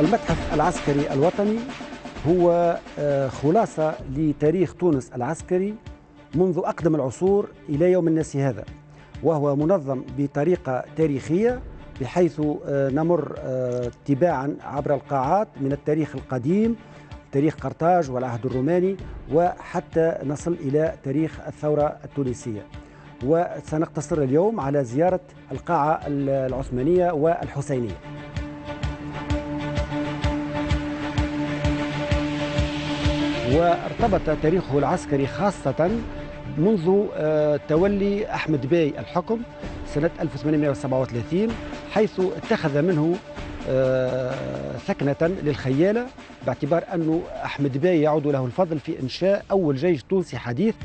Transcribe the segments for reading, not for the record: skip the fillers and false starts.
المتحف العسكري الوطني هو خلاصة لتاريخ تونس العسكري منذ أقدم العصور إلى يوم هذا، وهو منظم بطريقة تاريخية بحيث نمر تباعا عبر القاعات من التاريخ القديم، تاريخ قرطاج والعهد الروماني، وحتى نصل إلى تاريخ الثورة التونسية. وسنقتصر اليوم على زيارة القاعة العثمانية والحسينية. وارتبط تاريخه العسكري خاصة منذ تولي أحمد باي الحكم سنة 1837، حيث اتخذ منه ثكنة للخيالة، باعتبار أن أحمد باي يعود له الفضل في إنشاء أول جيش تونسي حديث.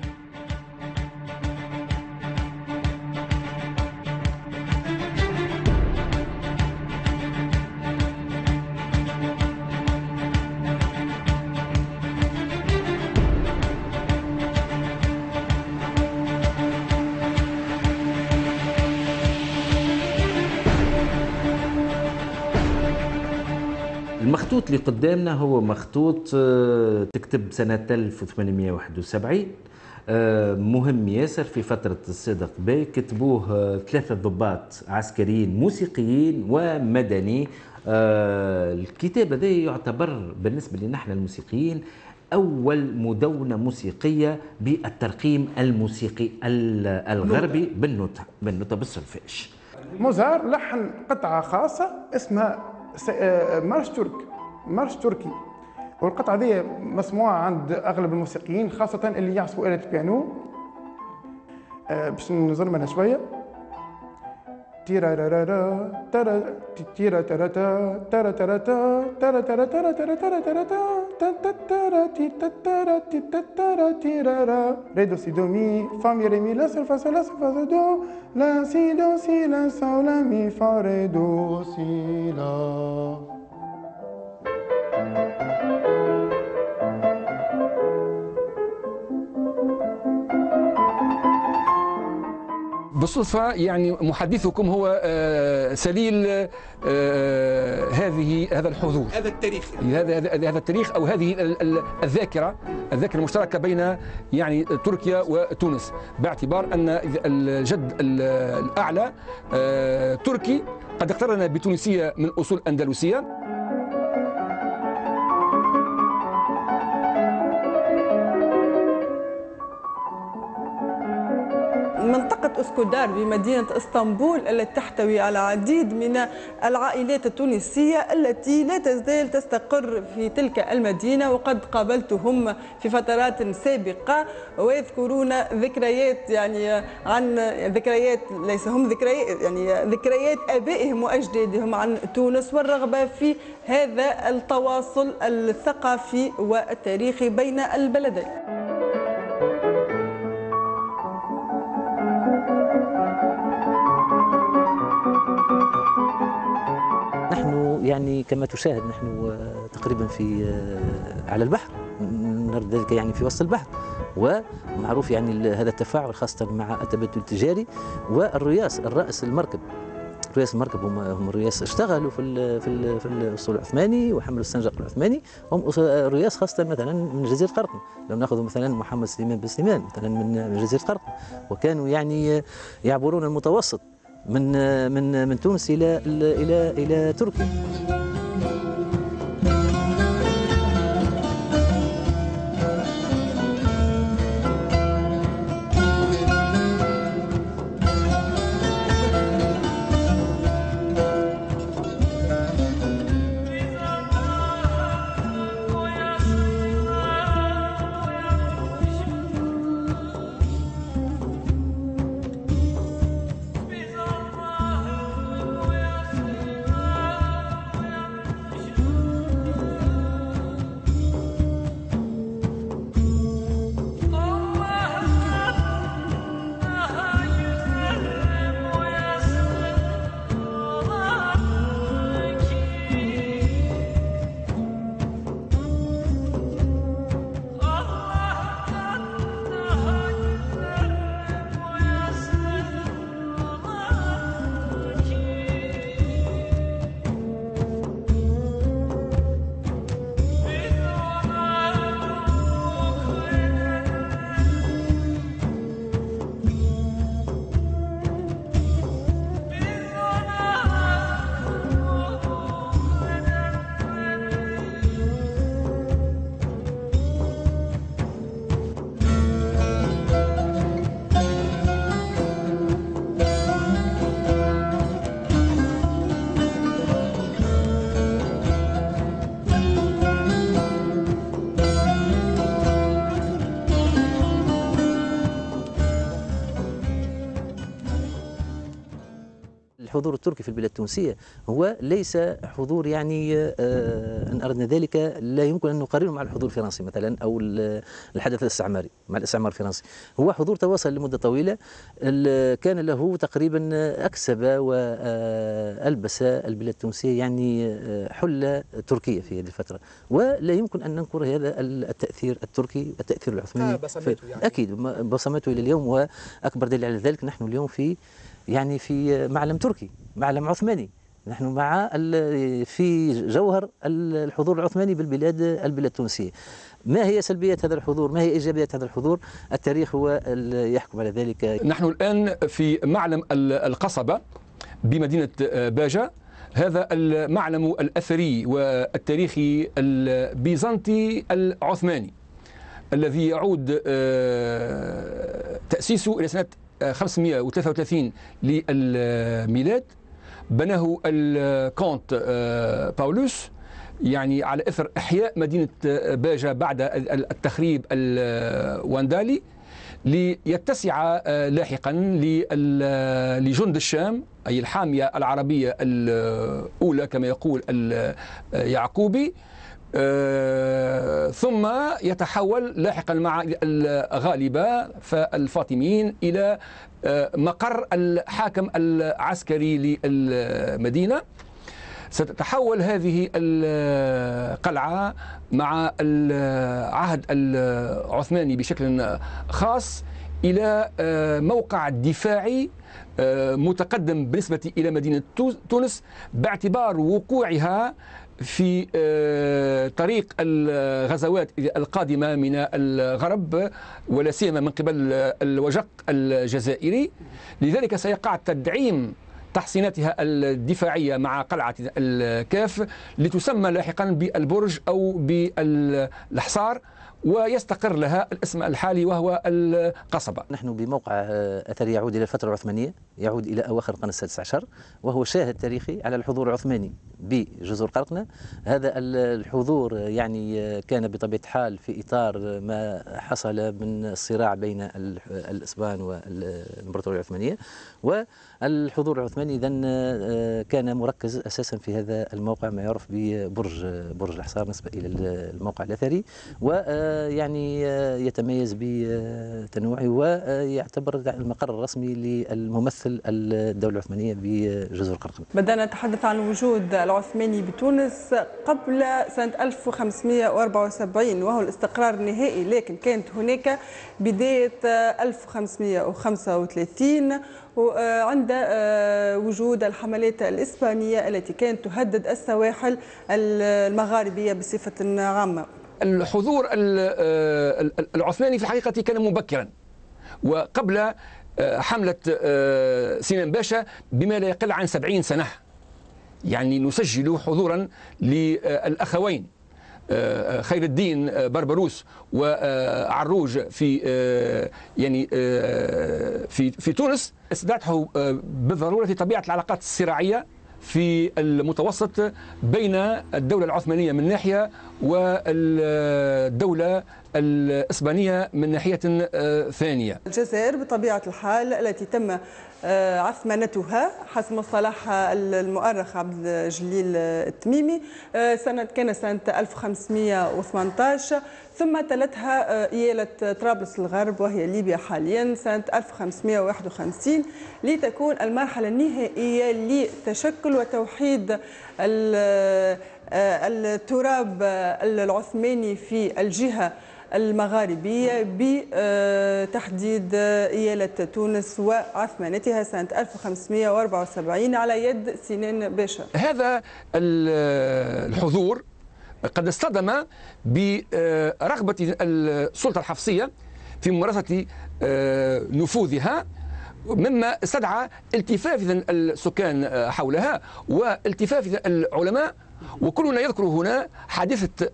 المخطوط اللي قدامنا هو مخطوط تكتب سنة 1871، مهم ياسر في فترة الصادق باي. كتبوه 3 ضباط عسكريين موسيقيين ومدني. الكتاب هذا يعتبر بالنسبة لنا نحن الموسيقيين أول مدونة موسيقية بالترقيم الموسيقي الغربي بالنوتة بالسولفيج. موزار لحن قطعة خاصة اسمها مارش تركي، والقطعة دي مسموعة عند أغلب الموسيقيين خاصة اللي يعزفوا آلة البيانو. باش نزر منها شوية. ري دو سي دو مي فا مي ري مي لا سول فا سول لا سول فا سول دو لا سي دو سي لا سول لا مي فا ري دو سي لا. بالصدفة يعني محدثكم هو سليل هذا الحضور، هذا التاريخ، هذا التاريخ أو هذه الذاكرة المشتركة بين يعني تركيا وتونس، باعتبار أن الجد الأعلى تركي قد اقترن بتونسية من أصول أندلسية. منطقة أسكودار بمدينة اسطنبول التي تحتوي على العديد من العائلات التونسية التي لا تزال تستقر في تلك المدينة، وقد قابلتهم في فترات سابقة ويذكرون ذكريات، يعني عن ذكريات ليس هم ذكريات، يعني ذكريات آبائهم وأجدادهم عن تونس، والرغبة في هذا التواصل الثقافي والتاريخي بين البلدين. يعني كما تشاهد نحن تقريبا في على البحر، ذلك يعني في وسط البحر، ومعروف يعني هذا التفاعل خاصة مع التبادل التجاري. والرياس الرأس المركب، رياس المركب هم الرياس اشتغلوا في الاسطول العثماني وحملوا السنجق العثماني، هم الرياس خاصة مثلا من جزيرة قرطن. لو ناخذ مثلا محمد سليمان بن سليمان مثلا من جزيرة قرطن، وكانوا يعني يعبرون المتوسط من تونس إلى تركيا. الحضور التركي في البلاد التونسية هو ليس حضور يعني إن أردنا ذلك لا يمكن أن نقارنه مع الحضور الفرنسي مثلا أو الحدث الاستعماري مع الاستعمار الفرنسي. هو حضور تواصل لمدة طويلة كان له تقريبا أكسب وألبس البلاد التونسية يعني حلة تركية في هذه الفترة، ولا يمكن أن ننكر هذا التأثير التركي التأثير العثماني يعني. أكيد بصمته إلى اليوم، وأكبر دليل على ذلك نحن اليوم في يعني في معلم تركي، معلم عثماني، نحن مع في جوهر الحضور العثماني بالبلاد التونسية. ما هي سلبيات هذا الحضور؟ ما هي إيجابيات هذا الحضور؟ التاريخ هو يحكم على ذلك. نحن الآن في معلم القصبة بمدينة باجة، هذا المعلم الأثري والتاريخي البيزنطي العثماني الذي يعود تأسيسه إلى سنة 533 للميلاد. بناه الكونت باولوس يعني على إثر إحياء مدينة باجة بعد التخريب الواندالي، ليتسع لاحقا لجند الشام أي الحامية العربية الأولى كما يقول اليعقوبي، ثم يتحول لاحقا مع الغالبة فالفاطميين إلى مقر الحاكم العسكري للمدينة. ستتحول هذه القلعة مع العهد العثماني بشكل خاص إلى موقع دفاعي متقدم بالنسبة إلى مدينة تونس، باعتبار وقوعها في طريق الغزوات القادمة من الغرب ولا سيما من قبل الوجق الجزائري. لذلك سيقع تدعيم تحصيناتها الدفاعية مع قلعة الكاف لتسمى لاحقا بالبرج أو بالحصار، ويستقر لها الاسم الحالي وهو القصبة. نحن بموقع أثري يعود إلى الفترة العثمانية، يعود إلى أواخر القرن السادس عشر، وهو شاهد تاريخي على الحضور العثماني بجزر قرقنة. هذا الحضور يعني كان بطبيعة الحال في إطار ما حصل من الصراع بين الإسبان والإمبراطورية العثمانية، والحضور العثماني إذن كان مركز أساسا في هذا الموقع ما يعرف ببرج الحصار نسبة إلى الموقع الأثري، ويعني يتميز بتنوعه ويعتبر المقر الرسمي للممثل الدولة العثمانية بجزر قرقنة. بدأنا نتحدث عن وجود العثماني بتونس قبل سنة 1574 وهو الاستقرار النهائي، لكن كانت هناك بداية 1535 وعند وجود الحملات الإسبانية التي كانت تهدد السواحل المغاربية بصفة عامة. الحضور العثماني في الحقيقة كان مبكرا وقبل حملة سنان باشا بما لا يقل عن 70 سنة. يعني نسجل حضورا للأخوين خير الدين بربروس وعروج في يعني في تونس، استدعته بضرورة طبيعة العلاقات الصراعية في المتوسط بين الدولة العثمانية من ناحية والدولة الإسبانية من ناحية ثانية. الجزائر بطبيعة الحال التي تم عثمانتها حسب مصطلحها المؤرخ عبد الجليل التميمي كان سنة 1518، ثم تلتها إيالة طرابلس الغرب وهي ليبيا حاليا سنة 1551 لتكون المرحلة النهائية لتشكل وتوحيد التراب العثماني في الجهة المغاربية بتحديد إيالة تونس وعثمانتها سنة 1574 على يد سنان باشا. هذا الحضور قد اصطدم برغبة السلطة الحفصية في ممارسة نفوذها، مما استدعى التفاف السكان حولها والتفاف العلماء وكلنا يذكر هنا حادثة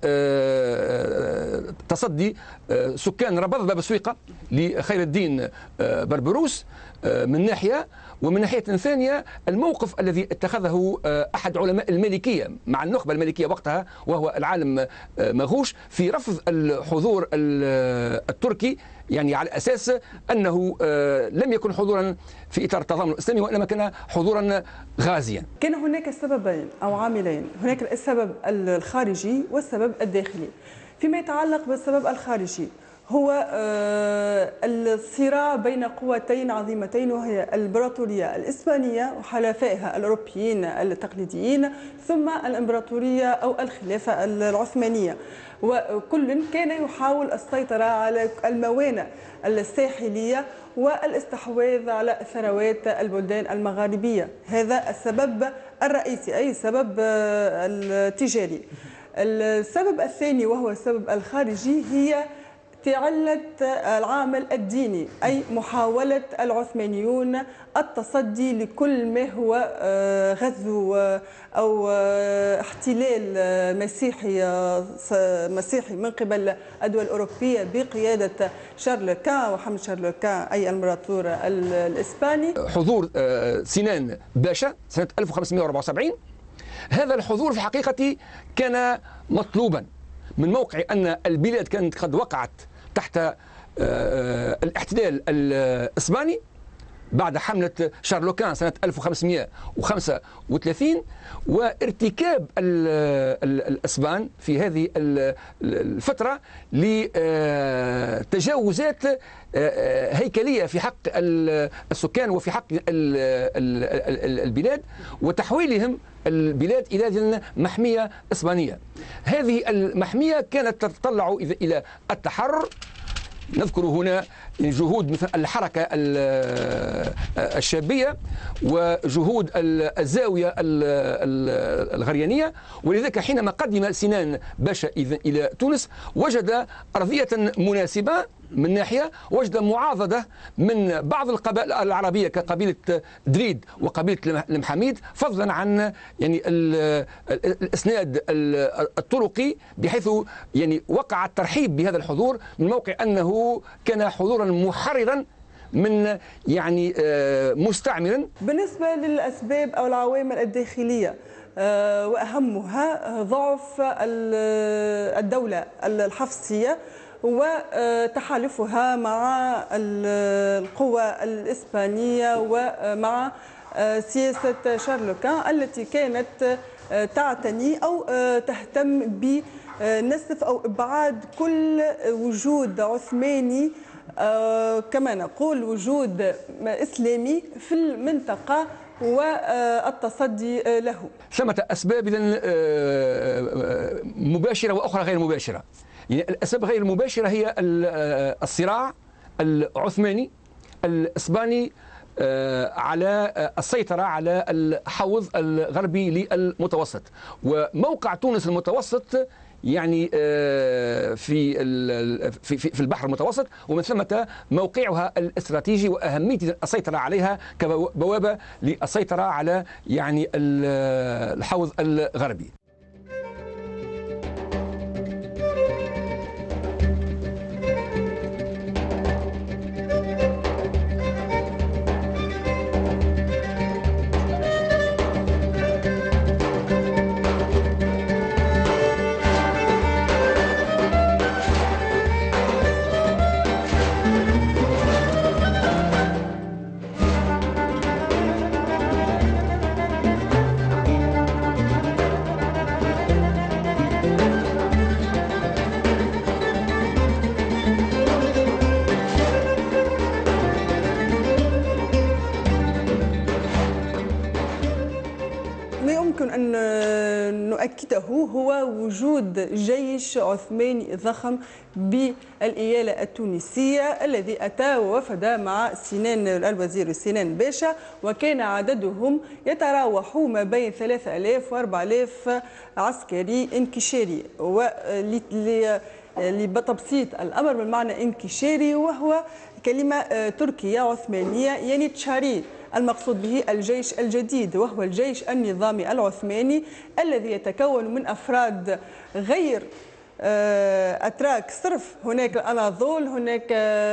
تصدي سكان ربض باب سويقة لخير الدين بربروس من ناحية، ومن ناحية ثانية الموقف الذي اتخذه أحد علماء المالكية مع النخبة المالكية وقتها وهو العالم مغوش في رفض الحضور التركي، يعني على أساس أنه لم يكن حضورا في إطار التضامن الإسلامي وإنما كان حضورا غازيا. كان هناك سببين أو عاملين، هناك السبب الخارجي والسبب الداخلي. فيما يتعلق بالسبب الخارجي هو الصراع بين قوتين عظيمتين، وهي الإمبراطورية الإسبانية وحلفائها الأوروبيين التقليديين، ثم الإمبراطورية أو الخلافة العثمانية، وكل كان يحاول السيطرة على الموانئ الساحلية والاستحواذ على ثروات البلدان المغاربية. هذا السبب الرئيسي، أي السبب التجاري. السبب الثاني وهو السبب الخارجي هي علة العامل الديني، أي محاولة العثمانيون التصدي لكل ما هو غزو أو احتلال مسيحي من قبل الدول الأوروبية بقيادة شارلوكان وحمد شارلوكان أي الإمبراطور الإسباني. حضور سنان باشا سنة 1574، هذا الحضور في الحقيقة كان مطلوبا من موقع أن البلاد كانت قد وقعت تحت الاحتلال الإسباني بعد حملة شارلوكان سنة 1535، وارتكاب الإسبان في هذه الفترة لتجاوزات هيكلية في حق السكان وفي حق البلاد، وتحويلهم البلاد إلى محمية إسبانية. هذه المحمية كانت تتطلع إلى التحرر. نذكر هنا جهود مثل الحركة الشابية وجهود الزاوية الغريانية، ولذلك حينما قدم سنان باشا إلى تونس وجد أرضية مناسبة من ناحية، وجد معاضدة من بعض القبائل العربية كقبيلة دريد وقبيلة المحاميد، فضلا عن يعني الإسناد الطرقي، بحيث يعني وقع الترحيب بهذا الحضور من موقع أنه كان حضورا محررا من يعني مستعمرا. بالنسبة للأسباب أو العوامل الداخلية وأهمها ضعف الدولة الحفصية وتحالفها مع القوى الإسبانية ومع سياسة شارلوكان التي كانت تعتني أو تهتم بنسف أو إبعاد كل وجود عثماني، كما نقول وجود إسلامي في المنطقة والتصدي له. ثمة أسباب مباشرة وأخرى غير مباشرة. يعني الأسباب غير المباشرة هي الصراع العثماني الإسباني على السيطرة على الحوض الغربي للمتوسط، وموقع تونس المتوسط يعني في البحر المتوسط، ومن ثم موقعها الاستراتيجي وأهمية السيطرة عليها كبوابة للسيطرة على يعني الحوض الغربي. نؤكده هو وجود جيش عثماني ضخم بالإيالة التونسية الذي أتى ووفد مع سنان الوزير سنان باشا، وكان عددهم يتراوح ما بين 3000 و 4000 عسكري انكشاري. لتبسيط الأمر بالمعنى انكشاري وهو كلمة تركية عثمانية يعني تشاري المقصود به الجيش الجديد، وهو الجيش النظامي العثماني الذي يتكون من أفراد غير أتراك صرف. هناك الأناضول، هناك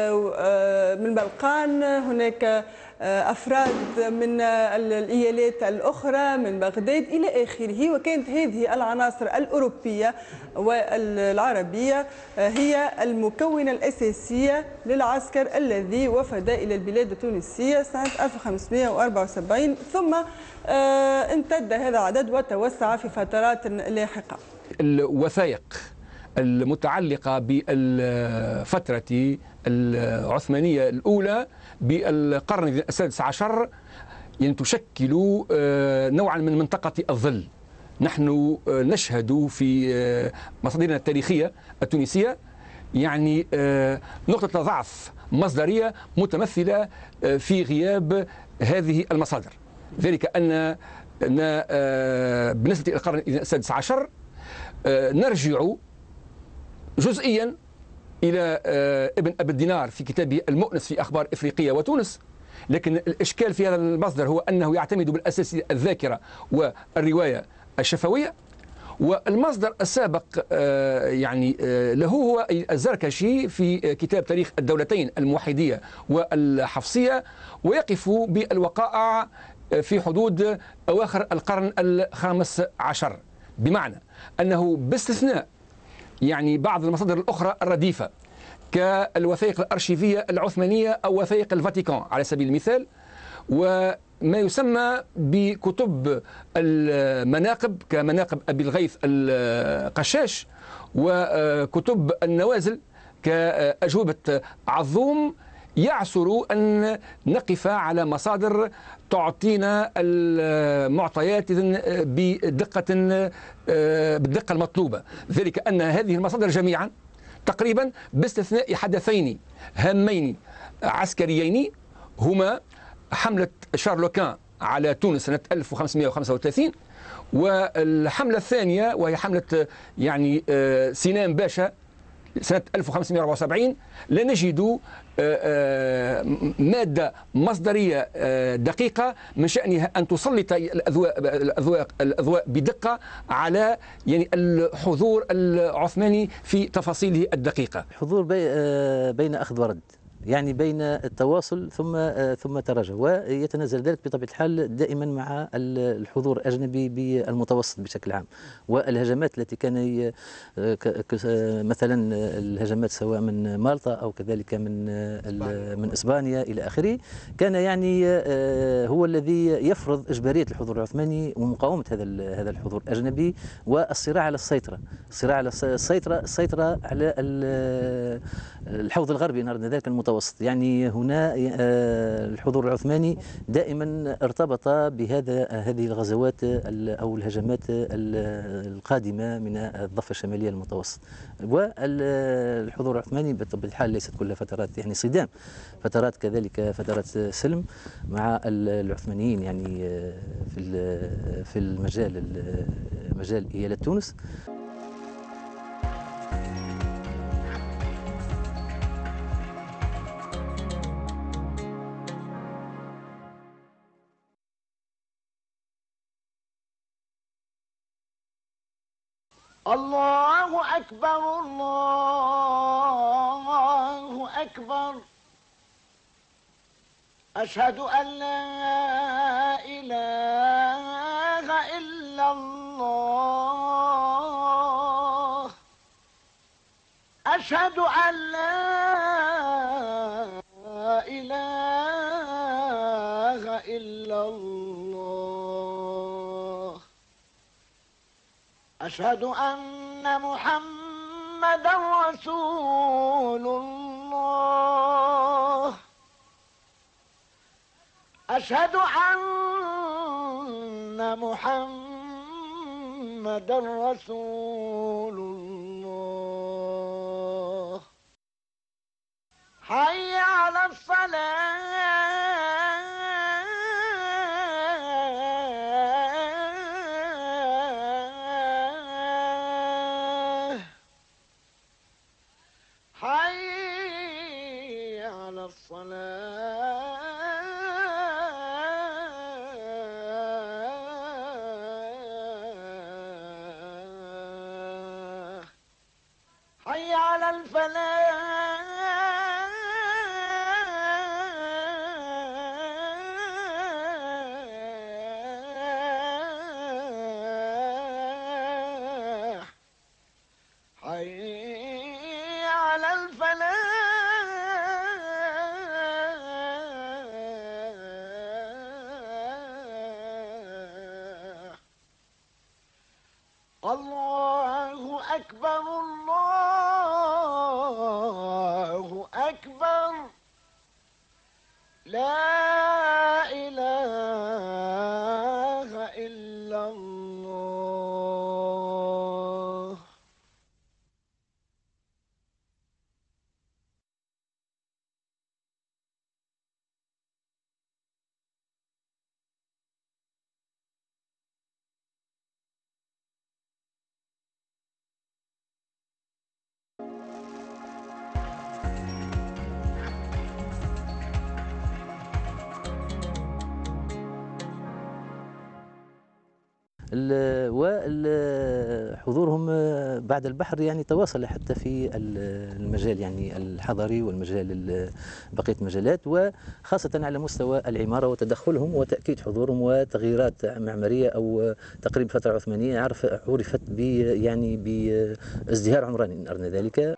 من البلقان، هناك أفراد من الإيالات الأخرى من بغداد إلى آخره. وكانت هذه العناصر الأوروبية والعربية هي المكونة الأساسية للعسكر الذي وفد إلى البلاد التونسية سنة 1574، ثم امتد هذا العدد وتوسع في فترات لاحقة. الوثائق المتعلقة بالفترة العثمانية الأولى بالقرن السادس عشر يعني تشكل نوعا من منطقة الظل. نحن نشهد في مصادرنا التاريخية التونسية يعني نقطة ضعف مصدرية متمثلة في غياب هذه المصادر، ذلك أن بالنسبة للقرن السادس عشر نرجع جزئيا إلى ابن أبي الدينار في كتابه المؤنس في أخبار إفريقية وتونس، لكن الإشكال في هذا المصدر هو أنه يعتمد بالأساس الذاكرة والرواية الشفوية. والمصدر السابق يعني له هو الزركشي في كتاب تاريخ الدولتين الموحدية والحفصية، ويقف بالوقائع في حدود أواخر القرن الخامس عشر، بمعنى أنه باستثناء يعني بعض المصادر الأخرى الرديفة كالوثائق الأرشيفية العثمانية أو وثائق الفاتيكان على سبيل المثال، وما يسمى بكتب المناقب كمناقب أبي الغيث القشاش، وكتب النوازل كأجوبة عظوم، يعسر أن نقف على مصادر تعطينا المعطيات بالدقة المطلوبة، ذلك أن هذه المصادر جميعا تقريبا باستثناء حدثين هامين عسكريين هما حملة شارلوكان على تونس سنة 1535، والحملة الثانية وهي حملة يعني سنان باشا سنة 1574، لا نجد مادة مصدرية دقيقة من شأنها أن تسلط الأضواء بدقة على يعني الحضور العثماني في تفاصيله الدقيقة. الحضور بين أخذ ورد، يعني بين التواصل ثم تراجع، ويتنازل ذلك بطبيعة الحال دائما مع الحضور الأجنبي بالمتوسط بشكل عام، والهجمات التي كان مثلا الهجمات سواء من مالطا أو كذلك من إسبانيا إلى آخره، كان يعني هو الذي يفرض إجبارية الحضور العثماني ومقاومة هذا الحضور الأجنبي، والصراع على السيطرة، السيطرة على الحوض الغربي نرى ذلك المتوسط. يعني هنا الحضور العثماني دائما ارتبط هذه الغزوات أو الهجمات القادمة من الضفة الشمالية المتوسط، والحضور العثماني بطبيعة الحال ليست كلها فترات يعني صدام، فترات كذلك فترات سلم مع العثمانيين يعني في مجال إيالة تونس. الله أكبر الله أكبر، أشهد أن لا إله إلا الله، أشهد أن لا إله إلا الله، أشهد أن محمدا رسول الله، أشهد أن محمدا رسول الله، حي على الصلاة، حي على الصلاة. أكبر الله أكبر لا إله إلا الله. وحضورهم بعد البحر يعني تواصل حتى في المجال يعني الحضري والمجال بقية المجالات، وخاصة على مستوى العمارة وتدخلهم وتأكيد حضورهم وتغييرات معمارية أو تقريب فترة عثمانية عرفت يعني بازدهار عمراني إن أردنا ذلك.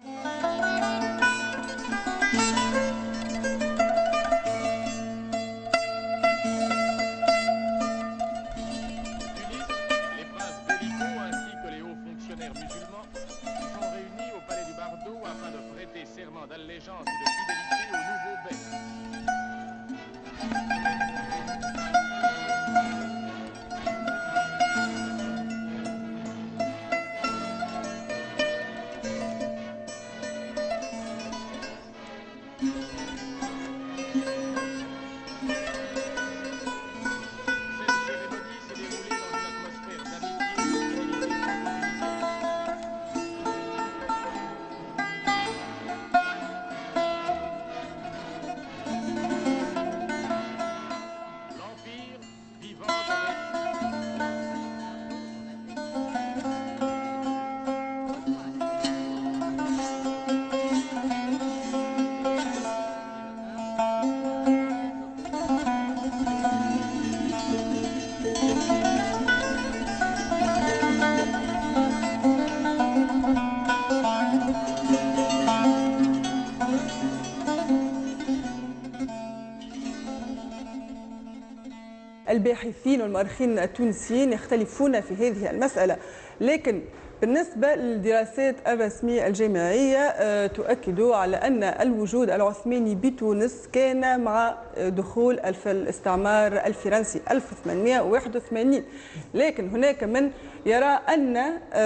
الباحثين والمؤرخين التونسيين يختلفون في هذه المسألة، لكن بالنسبة للدراسات الرسمية الجامعية تؤكد على أن الوجود العثماني بتونس كان مع دخول الاستعمار الفرنسي 1881، لكن هناك من يرى أن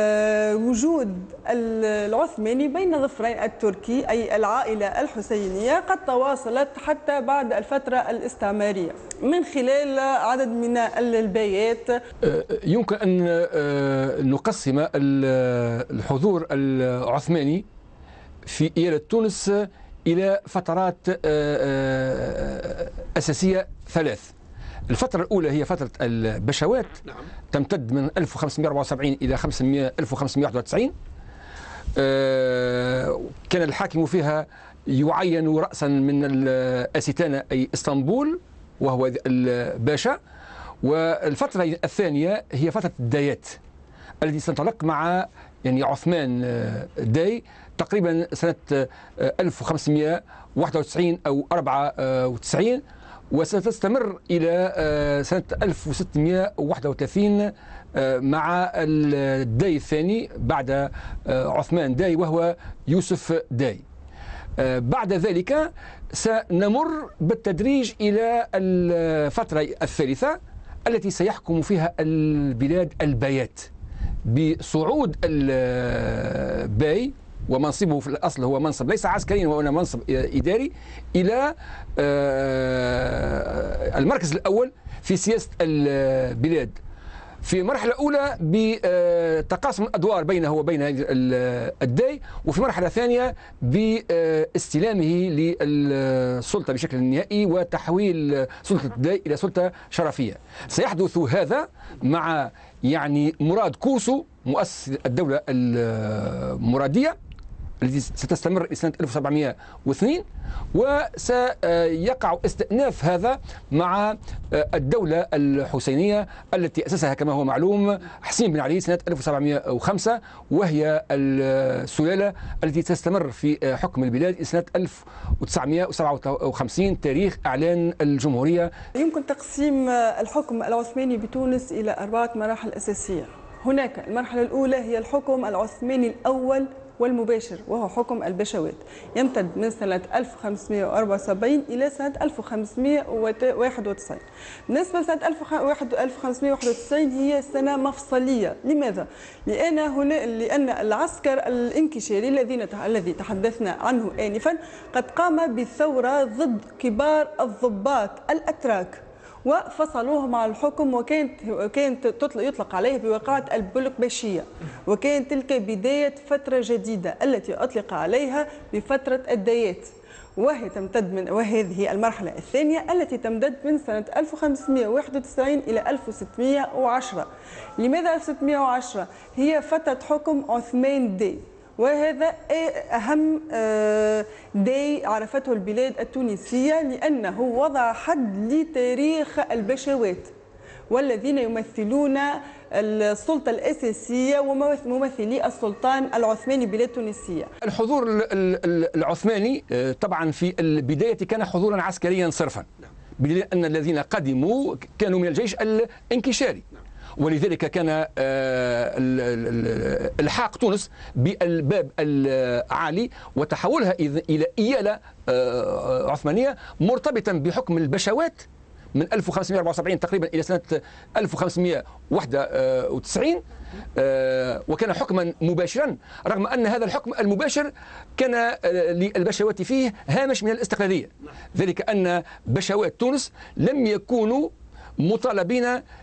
وجود العثماني بين ظفرين التركي أي العائلة الحسينية قد تواصلت حتى بعد الفترة الاستعمارية من خلال عدد من البيات. يمكن أن نقسم الحضور العثماني في إيالة تونس إلى فترات أساسية ثلاث. الفترة الأولى هي فترة البشوات، تمتد من 1574 إلى 1591. كان الحاكم فيها يعين رأسا من الأستانة أي اسطنبول وهو الباشا. والفترة الثانية هي فترة الدايات التي ستنطلق مع يعني عثمان داي تقريبا سنة 1591 أو 94، وستستمر إلى سنة 1631 مع الداي الثاني بعد عثمان داي وهو يوسف داي. بعد ذلك سنمر بالتدريج إلى الفترة الثالثة التي سيحكم فيها البلاد البايات بصعود الباي، ومنصبه في الأصل هو منصب ليس عسكريا وهو منصب إداري، إلى المركز الأول في سياسة البلاد. في المرحلة الأولى بتقاسم الأدوار بينه وبين الداي، وفي مرحلة ثانية باستلامه للسلطة بشكل نهائي وتحويل سلطة الداي إلى سلطة شرفية. سيحدث هذا مع يعني مراد كوسو مؤسس الدولة المرادية التي ستستمر إلى سنة 1702، وسيقع استئناف هذا مع الدولة الحسينية التي أسسها كما هو معلوم حسين بن علي سنة 1705، وهي السلالة التي تستمر في حكم البلاد إلى سنة 1957 تاريخ إعلان الجمهورية. يمكن تقسيم الحكم العثماني بتونس إلى 4 مراحل أساسية. هناك المرحلة الأولى هي الحكم العثماني الأول والمباشر، وهو حكم البشوات، يمتد من سنة 1574 إلى سنة 1591. بالنسبة لسنة 1591 هي سنة مفصلية. لماذا؟ لأن العسكر الانكشاري الذي تحدثنا عنه آنفا قد قام بثورة ضد كبار الضباط الأتراك وفصلوهم عن الحكم، وكانت يطلق عليه بوقعة البلوكباشية، وكانت تلك بداية فترة جديدة التي أطلق عليها بفترة الدايات، وهذه المرحلة الثانية التي تمتد من سنة 1591 إلى 1610. لماذا 1610؟ هي فترة حكم عثمان داي، وهذا أهم داي عرفته البلاد التونسية، لأنه وضع حد لتاريخ البشوات والذين يمثلون السلطة الأساسية وممثلي السلطان العثماني بلاد تونسية. الحضور العثماني طبعا في البداية كان حضورا عسكريا صرفا، بدليل أن الذين قدموا كانوا من الجيش الانكشاري، ولذلك كان الحاق تونس بالباب العالي وتحولها إلى إيالة عثمانية مرتبطا بحكم البشوات من 1574 تقريبا إلى سنة 1591، وكان حكما مباشرا، رغم أن هذا الحكم المباشر كان للبشوات فيه هامش من الاستقلالية، ذلك أن بشوات تونس لم يكونوا مطالبين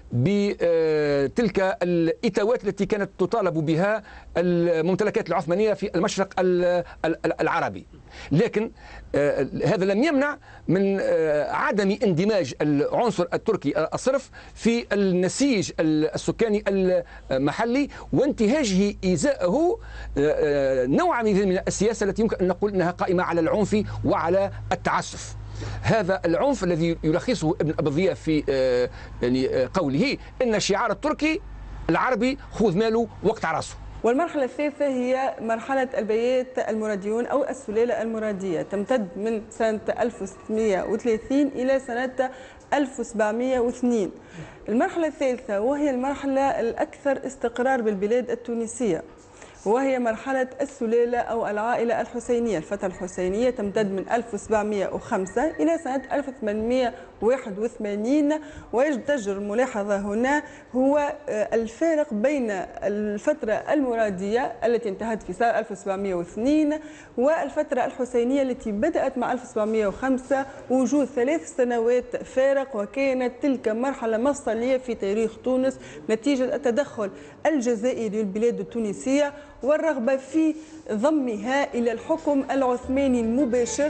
بتلك الإتاوات التي كانت تطالب بها الممتلكات العثمانية في المشرق العربي. لكن هذا لم يمنع من عدم اندماج العنصر التركي الصرف في النسيج السكاني المحلي وانتهاجه إزاءه نوعا من السياسة التي يمكن أن نقول أنها قائمة على العنف وعلى التعسف. هذا العنف الذي يلخصه ابن أبي ضياء في يعني قوله إن الشعار التركي العربي خذ ماله وقت عرسه. والمرحلة الثالثة هي مرحلة البيات المراديون أو السلالة المرادية، تمتد من سنة 1630 إلى سنة 1702. المرحلة الثالثة وهي المرحلة الأكثر استقرار بالبلاد التونسية، وهي مرحلة السلالة أو العائلة الحسينية. الفترة الحسينية تمتد من 1705 إلى سنة 1881، ويتجر الملاحظة هنا هو الفارق بين الفترة المرادية التي انتهت في سنة 1702 والفترة الحسينية التي بدأت مع 1705، وجود 3 سنوات فارق، وكانت تلك مرحلة مفصلية في تاريخ تونس نتيجة التدخل الجزائري للبلاد التونسية والرغبة في ضمها إلى الحكم العثماني المباشر.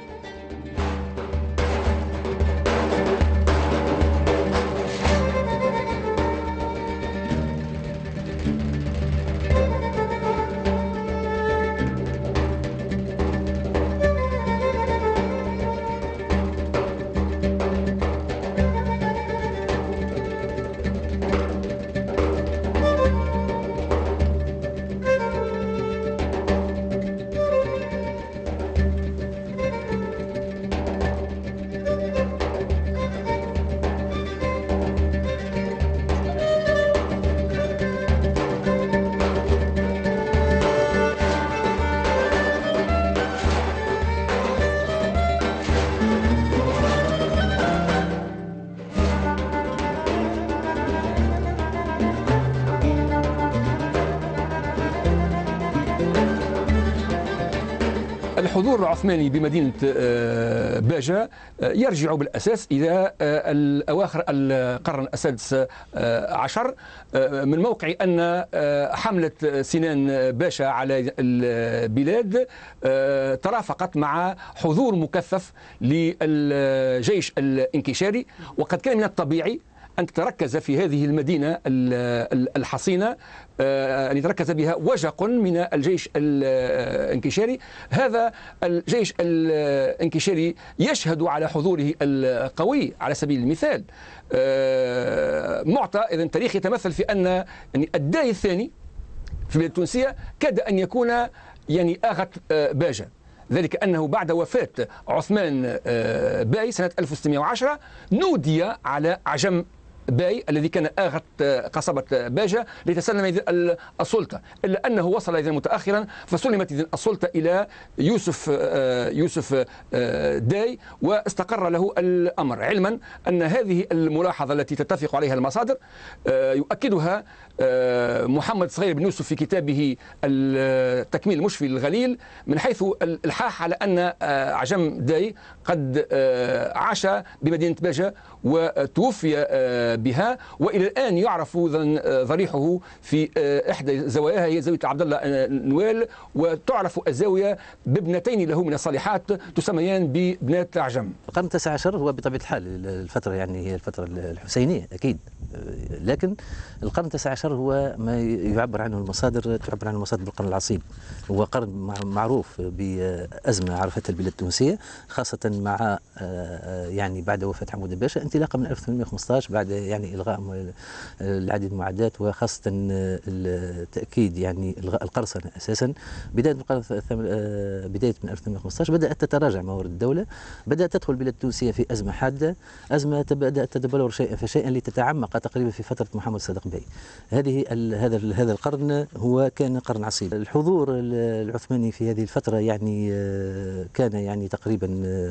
الحضور العثماني بمدينة باجة يرجع بالأساس إلى أواخر القرن السادس عشر، من موقع أن حملة سنان باشا على البلاد ترافقت مع حضور مكثف للجيش الانكشاري، وقد كان من الطبيعي أن تتركز في هذه المدينة الحصينة، أن يتركز بها وجق من الجيش الانكشاري. هذا الجيش الانكشاري يشهد على حضوره القوي. على سبيل المثال معطى إذن تاريخ يتمثل في أن يعني الداعي الثاني في البلاد التونسية كاد أن يكون يعني آغت باجة، ذلك أنه بعد وفاة عثمان باي سنة 1610 نودي على عجم باي الذي كان آغت قصبة باجة لتسلم السلطة، إلا أنه وصل إذا متأخرا فسلمت السلطة إلى يوسف داي واستقر له الأمر، علما أن هذه الملاحظة التي تتفق عليها المصادر يؤكدها محمد صغير بن يوسف في كتابه التكميل المشفي للغليل، من حيث الحاح على أن عجم داي قد عاش بمدينة باجة وتوفي بها، والى الان يعرف ضريحه في احدى زواياها هي زاويه عبد الله نويل، وتعرف الزاويه بابنتين له من الصالحات تسميان ببنات عجم. القرن التاسع عشر هو بطبيعه الحال الفتره يعني هي الفتره الحسينيه اكيد، لكن القرن التاسع عشر هو ما يعبر عنه المصادر بالقرن العصيب، هو قرن معروف بازمه عرفتها البلاد التونسيه، خاصه مع يعني بعد وفاه حمود الباشا، انطلاقا من 1815 بعد يعني الغاء العديد من المعدات، وخاصه التاكيد يعني الغاء القرصنه اساسا. بدايه من 1815 بدات تتراجع موارد الدوله، بدات تدخل البلاد التونسيه في ازمه حاده، ازمه بدات تتبلور شيئا فشيئا لتتعمق تقريبا في فتره محمد الصادق باي. هذا القرن هو كان قرن عصيب. الحضور العثماني في هذه الفتره يعني كان يعني تقريبا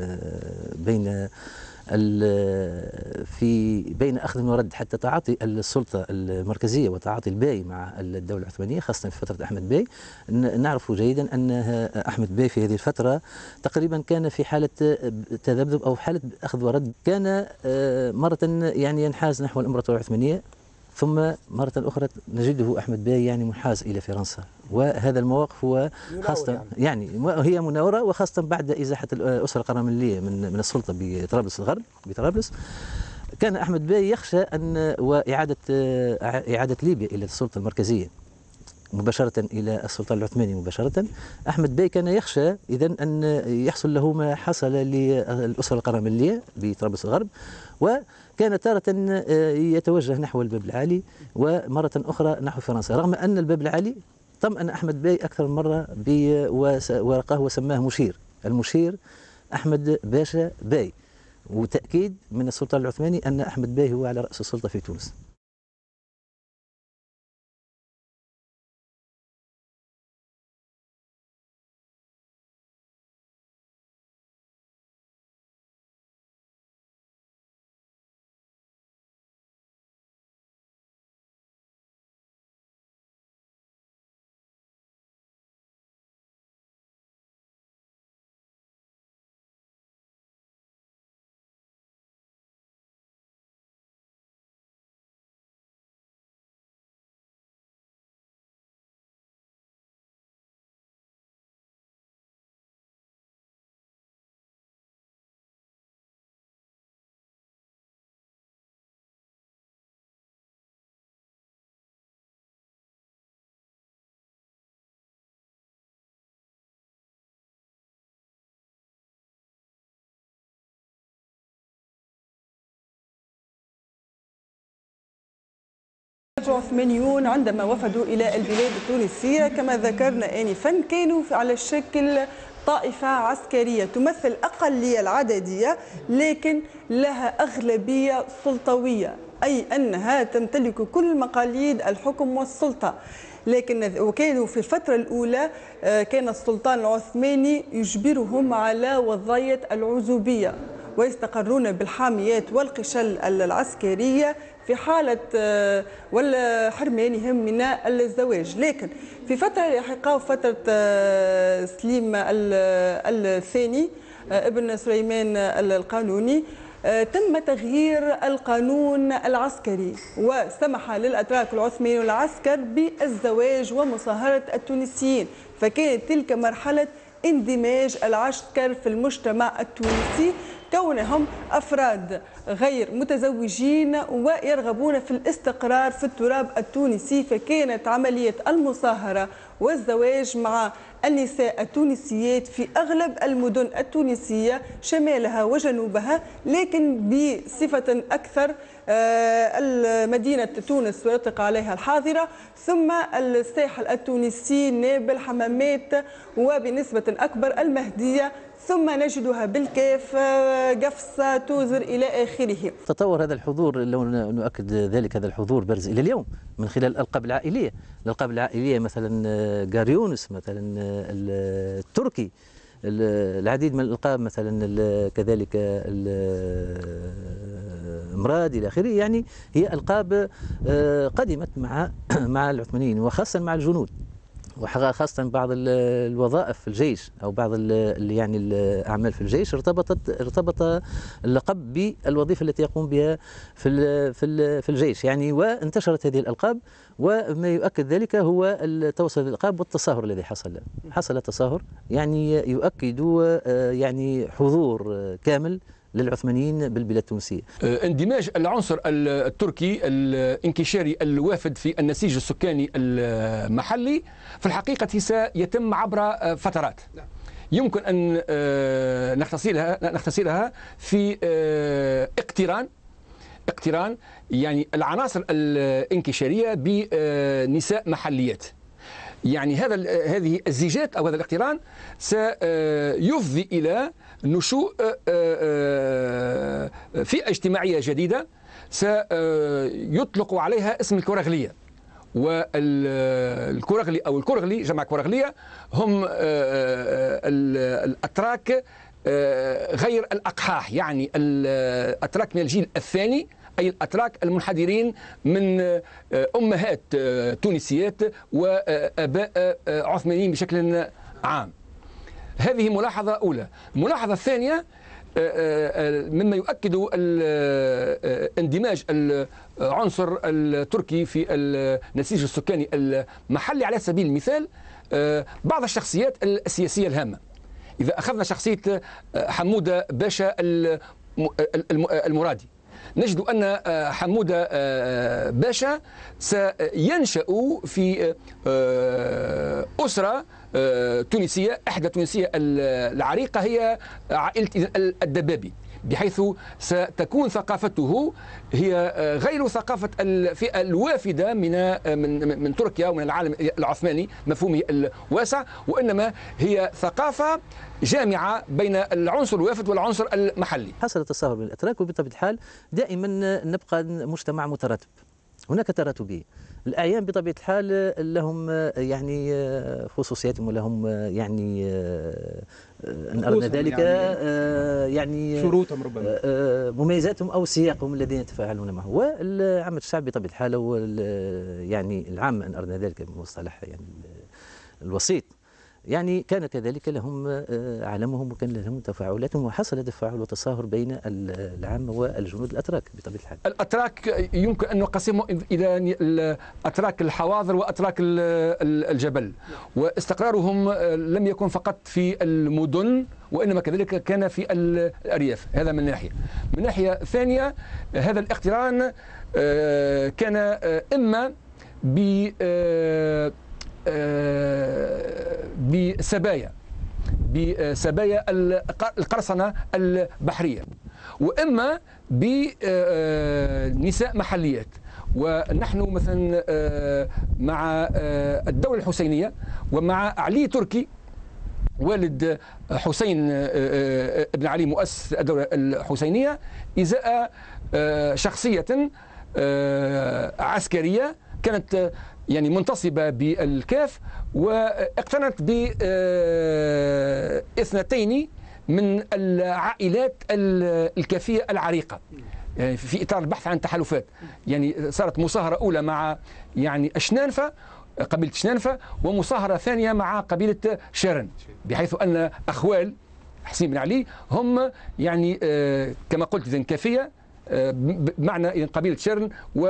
بين اخذ ورد، حتى تعاطي السلطه المركزيه وتعاطي الباي مع الدوله العثمانيه خاصه في فتره احمد باي. نعرف جيدا ان احمد باي في هذه الفتره تقريبا كان في حاله تذبذب او حاله اخذ ورد، كان مره يعني ينحاز نحو الامبراطوريه العثمانيه، ثم مرة أخرى نجده أحمد باي يعني منحاز إلى فرنسا، وهذا المواقف هو خاصة يعني هي مناورة، وخاصة بعد إزاحة الأسرة القراملية من السلطة بطرابلس الغرب بطرابلس. كان أحمد باي يخشى أن إعادة ليبيا إلى السلطة المركزية مباشرة إلى السلطان العثماني مباشرة. أحمد باي كان يخشى إذن أن يحصل له ما حصل للأسرة القراملية بطرابلس الغرب، وكان تارة يتوجه نحو الباب العالي ومرة أخرى نحو فرنسا، رغم أن الباب العالي طمأن أحمد باي أكثر من مرة ورقاه وسماه مشير، المشير أحمد باشا باي، وتأكيد من السلطان العثماني أن أحمد باي هو على رأس السلطة في تونس. العثمانيون عندما وفدوا إلى البلاد التونسية كما ذكرنا آنفا كانوا على شكل طائفة عسكرية تمثل أقلية العددية، لكن لها أغلبية سلطوية، أي أنها تمتلك كل مقاليد الحكم والسلطة. وكانوا في الفترة الأولى كان السلطان العثماني يجبرهم على وضعية العزوبية، ويستقرون بالحاميات والقشل العسكرية في حالة ولا حرمانهم من الزواج. لكن في فترة لاحقة وفترة سليم الثاني ابن سليمان القانوني تم تغيير القانون العسكري، وسمح للأتراك العثمانيين والعسكر بالزواج ومصاهرة التونسيين، فكانت تلك مرحلة اندماج العسكر في المجتمع التونسي، كونهم أفراد غير متزوجين ويرغبون في الاستقرار في التراب التونسي، فكانت عملية المصاهرة والزواج مع النساء التونسيات في أغلب المدن التونسية شمالها وجنوبها، لكن بصفة أكثر مدينة تونس ويطلق عليها الحاضرة، ثم الساحل التونسي، نابل، حمامات، وبنسبة أكبر المهدية، ثم نجدها بالكاف قفصة توزر إلى آخره. تطور هذا الحضور، لو نؤكد ذلك، هذا الحضور برز إلى اليوم من خلال الألقاب العائلية. الألقاب العائلية مثلا قاريونس، مثلا التركي، العديد من الألقاب، مثلا كذلك مراد إلى آخره. يعني هي ألقاب قدمت مع العثمانيين، وخاصة مع الجنود، وخاصة بعض الوظائف في الجيش أو بعض يعني الأعمال في الجيش ارتبط اللقب بالوظيفة التي يقوم بها في الجيش يعني. وانتشرت هذه الألقاب، وما يؤكد ذلك هو توصل الألقاب والتصاهر الذي حصل تصاهر يعني يؤكد يعني حضور كامل للعثمانيين بالبلاد التونسية. اندماج العنصر التركي الانكشاري الوافد في النسيج السكاني المحلي في الحقيقة سيتم عبر فترات يمكن أن نختصرها في اقتران يعني العناصر الانكشارية بنساء محليات. يعني هذه الزيجات أو هذا الاقتران سيفضي إلى نشوء فئة اجتماعية جديدة سيطلق عليها اسم الكورغلية. والكورغلي أو الكورغلي جمع كورغلية هم الأتراك غير الأقحاح، يعني الأتراك من الجيل الثاني، أي الأتراك المنحدرين من أمهات تونسيات وآباء عثمانيين بشكل عام. هذه ملاحظة أولى. الملاحظة الثانية مما يؤكد اندماج العنصر التركي في النسيج السكاني المحلي على سبيل المثال بعض الشخصيات السياسية الهامة. إذا أخذنا شخصية حمودة باشا المرادي، نجد أن حمودة باشا سينشأ في أسرة تونسية، إحدى تونسية العريقة هي عائلة الدبابي، بحيث ستكون ثقافته هي غير ثقافة الفئة الوافدة من تركيا ومن العالم العثماني مفهومه الواسع، وإنما هي ثقافة جامعة بين العنصر الوافد والعنصر المحلي. حصل تصاهر بين الأتراك، وبطبيعة الحال دائما نبقى مجتمع متراتب، هناك تراتبية. الأعيان بطبيعة الحال لهم يعني خصوصياتهم ولهم يعني إن أردنا ذلك يعني شروطهم ربما مميزاتهم أو سياقهم الذين يتفاعلون معه. والعامة الشعب بطبيعة الحال هو يعني العام إن أردنا ذلك بمصطلح يعني الوسيط، يعني كان كذلك لهم عالمهم وكان لهم تفاعلاتهم، وحصل تفاعل وتصاهر بين العامة والجنود الأتراك بطبيعة الحال. الأتراك يمكن أن نقسمهم إلى الأتراك الحواضر وأتراك الجبل، واستقرارهم لم يكن فقط في المدن وإنما كذلك كان في الأرياف. هذا من ناحية. من ناحية ثانية هذا الاقتران كان إما بسبايا القرصنة البحرية، وإما بنساء محليات. ونحن مثلا مع الدولة الحسينية ومع علي تركي والد حسين ابن علي مؤسس الدولة الحسينية إزاء شخصية عسكرية كانت يعني منتصبة بالكاف، واقتنت باثنتين من العائلات الكافية العريقة، يعني في إطار البحث عن تحالفات. يعني صارت مصاهرة أولى مع يعني أشنانفة، قبيلة شنانفة، ومصاهرة ثانية مع قبيلة شرن، بحيث أن أخوال حسين بن علي هم يعني كما قلت إذن كافية بمعنى قبيلة شرن،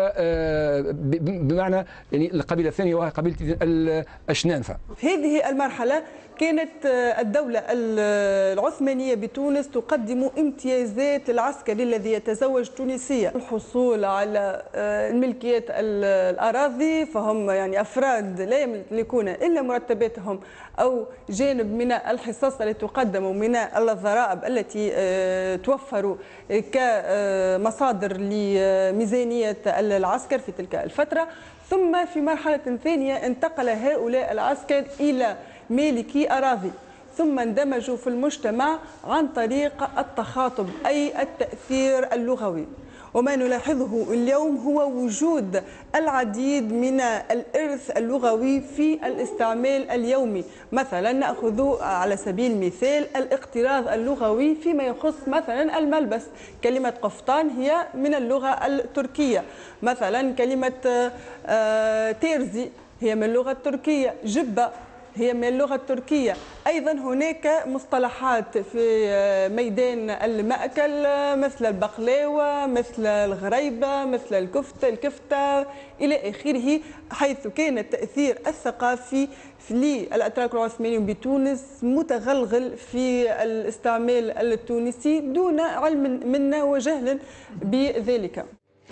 وبمعنى يعني القبيلة الثانية وهي قبيلة الأشنانفة. في هذه المرحلة كانت الدولة العثمانية بتونس تقدم امتيازات للعسكري الذي يتزوج تونسية، الحصول على الملكيات الأراضي، فهم يعني أفراد لا يملكون إلا مرتباتهم أو جانب من الحصص التي تقدم من الضرائب التي توفر كمصادر لميزانية العسكر في تلك الفترة. ثم في مرحلة ثانية انتقل هؤلاء العسكر إلى مالكي أراضي، ثم اندمجوا في المجتمع عن طريق التخاطب أي التأثير اللغوي. وما نلاحظه اليوم هو وجود العديد من الإرث اللغوي في الاستعمال اليومي. مثلا نأخذ على سبيل المثال الاقتراض اللغوي فيما يخص مثلا الملبس. كلمة قفطان هي من اللغة التركية، مثلا كلمة تيرزي هي من اللغة التركية، جبة هي من اللغة التركية. أيضا هناك مصطلحات في ميدان المأكل مثل البقلاوة، مثل الغريبة، مثل الكفتة إلى آخره، حيث كان التأثير الثقافي للأتراك العثمانيين بتونس متغلغل في الاستعمال التونسي دون علم منا وجهل بذلك.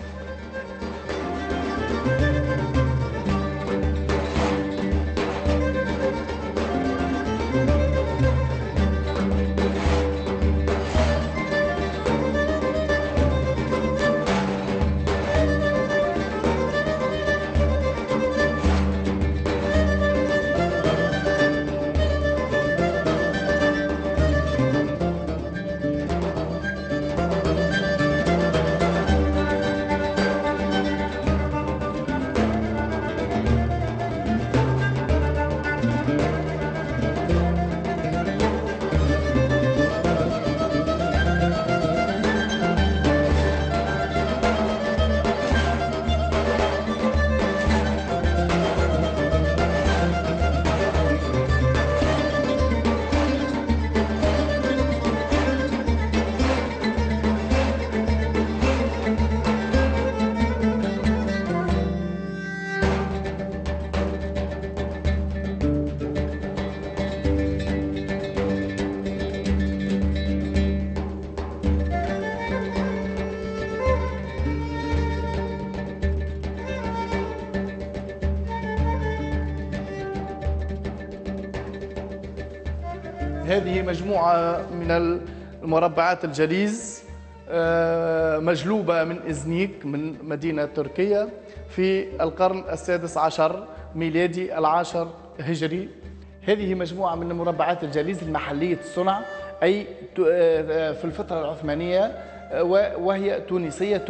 هذه مجموعة من المربعات الجليز مجلوبة من إزنيك من مدينة تركيا في القرن السادس عشر ميلادي العاشر هجري. هذه مجموعة من مربعات الجليز المحلية الصنع، أي في الفترة العثمانية، وهي تونسية.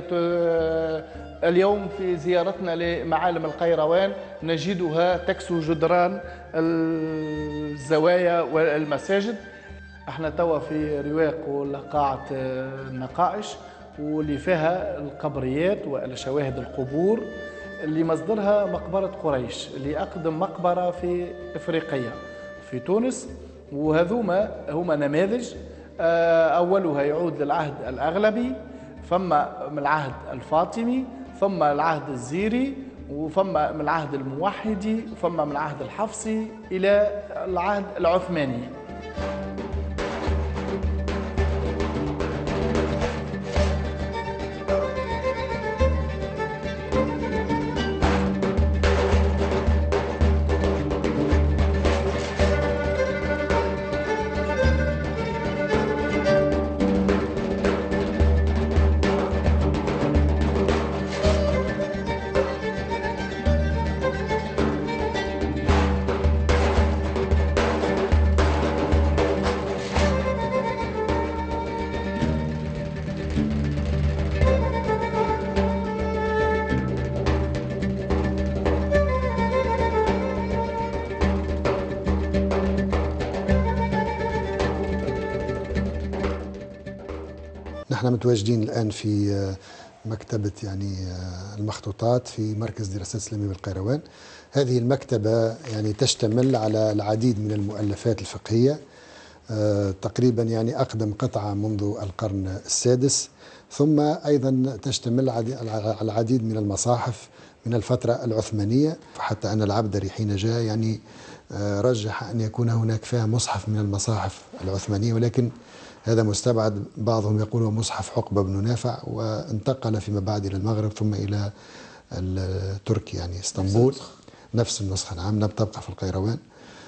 اليوم في زيارتنا لمعالم القيروان نجدها تكسو جدران الزوايا والمساجد. احنا توا في رواق ولا قاعة النقائش، واللي فيها القبريات وشواهد القبور اللي مصدرها مقبرة قريش، اللي أقدم مقبرة في إفريقيا في تونس. وهذوما هما نماذج، أولها يعود للعهد الأغلبي، ثم من العهد الفاطمي، ثم العهد الزيري، وثم من العهد الموحدي، ثم من العهد الحفصي إلى العهد العثماني. نحن متواجدين الآن في مكتبة المخطوطات في مركز دراسات إسلامية بالقيروان. هذه المكتبة تشتمل على العديد من المؤلفات الفقهية، تقريبا أقدم قطعة منذ القرن السادس، ثم أيضا تشتمل على العديد من المصاحف من الفترة العثمانية، حتى أن العبدري حين جاء رجح أن يكون هناك فيها مصحف من المصاحف العثمانية، ولكن هذا مستبعد. بعضهم يقول هو مصحف عقبة بن نافع، وانتقل فيما بعد إلى المغرب ثم إلى تركيا اسطنبول. نفس النسخة، نعم، تبقى في القيروان.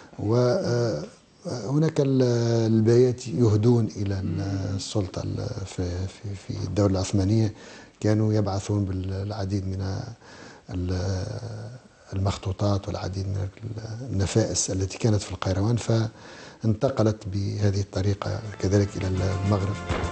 وهناك البيات يهدون إلى السلطة في الدولة العثمانية، كانوا يبعثون بالعديد من المخطوطات والعديد من النفائس التي كانت في القيروان، فانتقلت بهذه الطريقة كذلك إلى المغرب.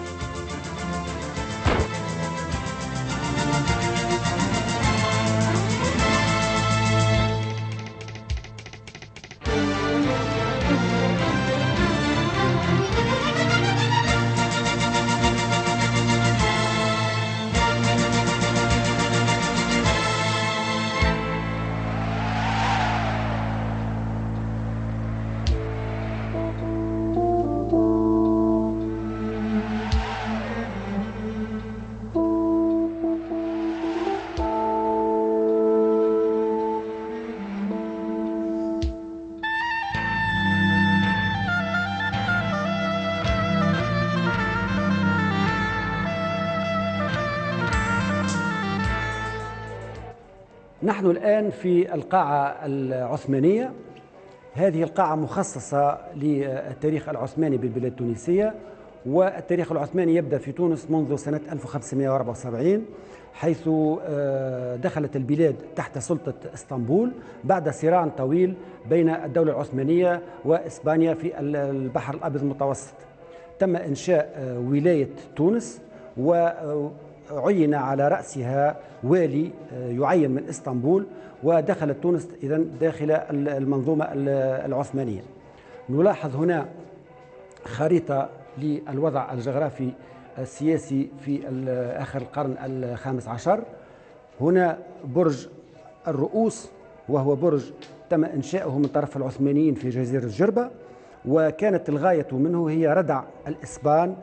نحن الآن في القاعة العثمانية. هذه القاعة مخصصة للتاريخ العثماني بالبلاد التونسية، والتاريخ العثماني يبدأ في تونس منذ سنة 1574 حيث دخلت البلاد تحت سلطة اسطنبول بعد صراع طويل بين الدولة العثمانية وإسبانيا في البحر الأبيض المتوسط. تم إنشاء ولاية تونس وعين على رأسها والي يعين من اسطنبول، ودخلت تونس إذن داخل المنظومة العثمانية. نلاحظ هنا خريطة للوضع الجغرافي السياسي في آخر القرن الخامس عشر. هنا برج الرؤوس، وهو برج تم إنشاؤه من طرف العثمانيين في جزيرة جربة، وكانت الغاية منه هي ردع الإسبان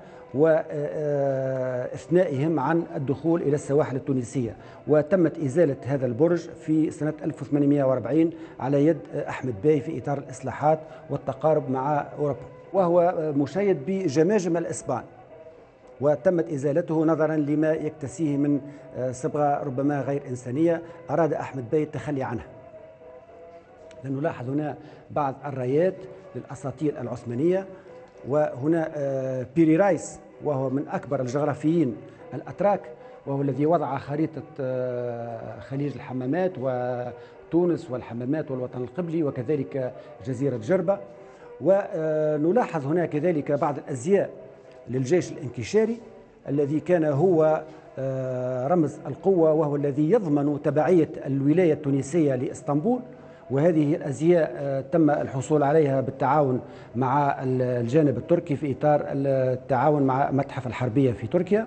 وإثنائهم عن الدخول إلى السواحل التونسية. وتمت إزالة هذا البرج في سنة 1840 على يد أحمد باي في إطار الإصلاحات والتقارب مع أوروبا، وهو مشيد بجماجم الإسبان، وتمت إزالته نظرا لما يكتسيه من صبغة ربما غير إنسانية أراد أحمد باي التخلي عنها. نلاحظ هنا بعض الرايات للأساطيل العثمانية. وهنا بيري رايس، وهو من أكبر الجغرافيين الأتراك، وهو الذي وضع خريطة خليج الحمامات وتونس والحمامات والوطن القبلي وكذلك جزيرة جربة. ونلاحظ هنا كذلك بعض الأزياء للجيش الانكشاري الذي كان هو رمز القوة، وهو الذي يضمن تبعية الولاية التونسية لإسطنبول. وهذه الأزياء تم الحصول عليها بالتعاون مع الجانب التركي في إطار التعاون مع متحف الحربية في تركيا.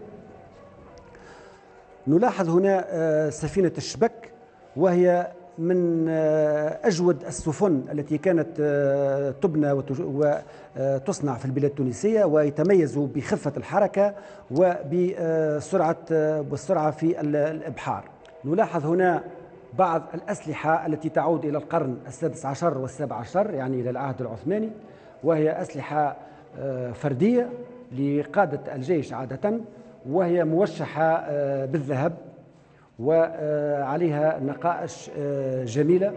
نلاحظ هنا سفينة الشبك، وهي من أجود السفن التي كانت تبنى وتصنع في البلاد التونسية، ويتميز بخفة الحركة وبالسرعة في الإبحار. نلاحظ هنا بعض الأسلحة التي تعود إلى القرن السادس عشر والسابع عشر، يعني إلى العهد العثماني، وهي أسلحة فردية لقادة الجيش عادة، وهي موشحة بالذهب وعليها نقائش جميلة.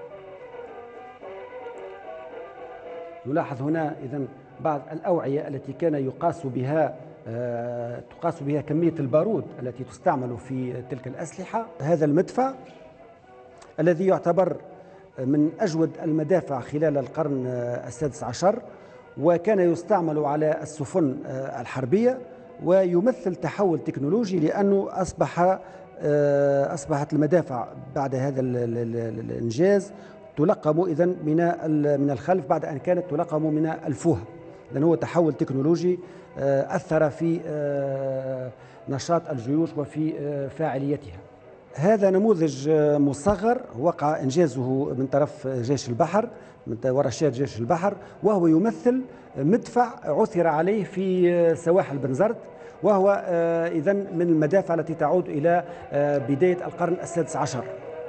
نلاحظ هنا إذن بعض الأوعية التي كان تقاس بها كمية البارود التي تستعمل في تلك الأسلحة. هذا المدفع الذي يعتبر من أجود المدافع خلال القرن السادس عشر، وكان يستعمل على السفن الحربية، ويمثل تحول تكنولوجي لأنه أصبحت المدافع بعد هذا الإنجاز تلقم إذن من الخلف بعد أن كانت تلقم من الفوهة، لأنه هو تحول تكنولوجي أثر في نشاط الجيوش وفي فاعليتها. هذا نموذج مصغر وقع إنجازه من طرف جيش البحر، من ورشات جيش البحر، وهو يمثل مدفع عثر عليه في سواحل بنزرت، وهو إذن من المدافع التي تعود إلى بداية القرن السادس عشر.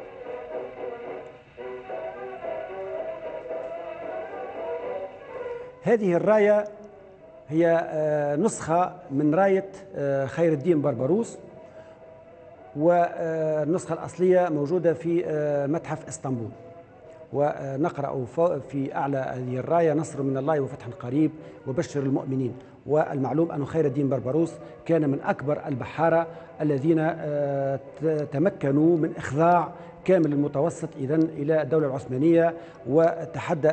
هذه الراية هي نسخة من راية خير الدين بربروس، والنسخة الأصلية موجودة في متحف اسطنبول. ونقرأ في أعلى هذه الراية: نصر من الله وفتح قريب وبشر المؤمنين. والمعلوم أن خير الدين بربروس كان من أكبر البحارة الذين تمكنوا من إخضاع كامل المتوسط إذن إلى الدولة العثمانية، وتحدى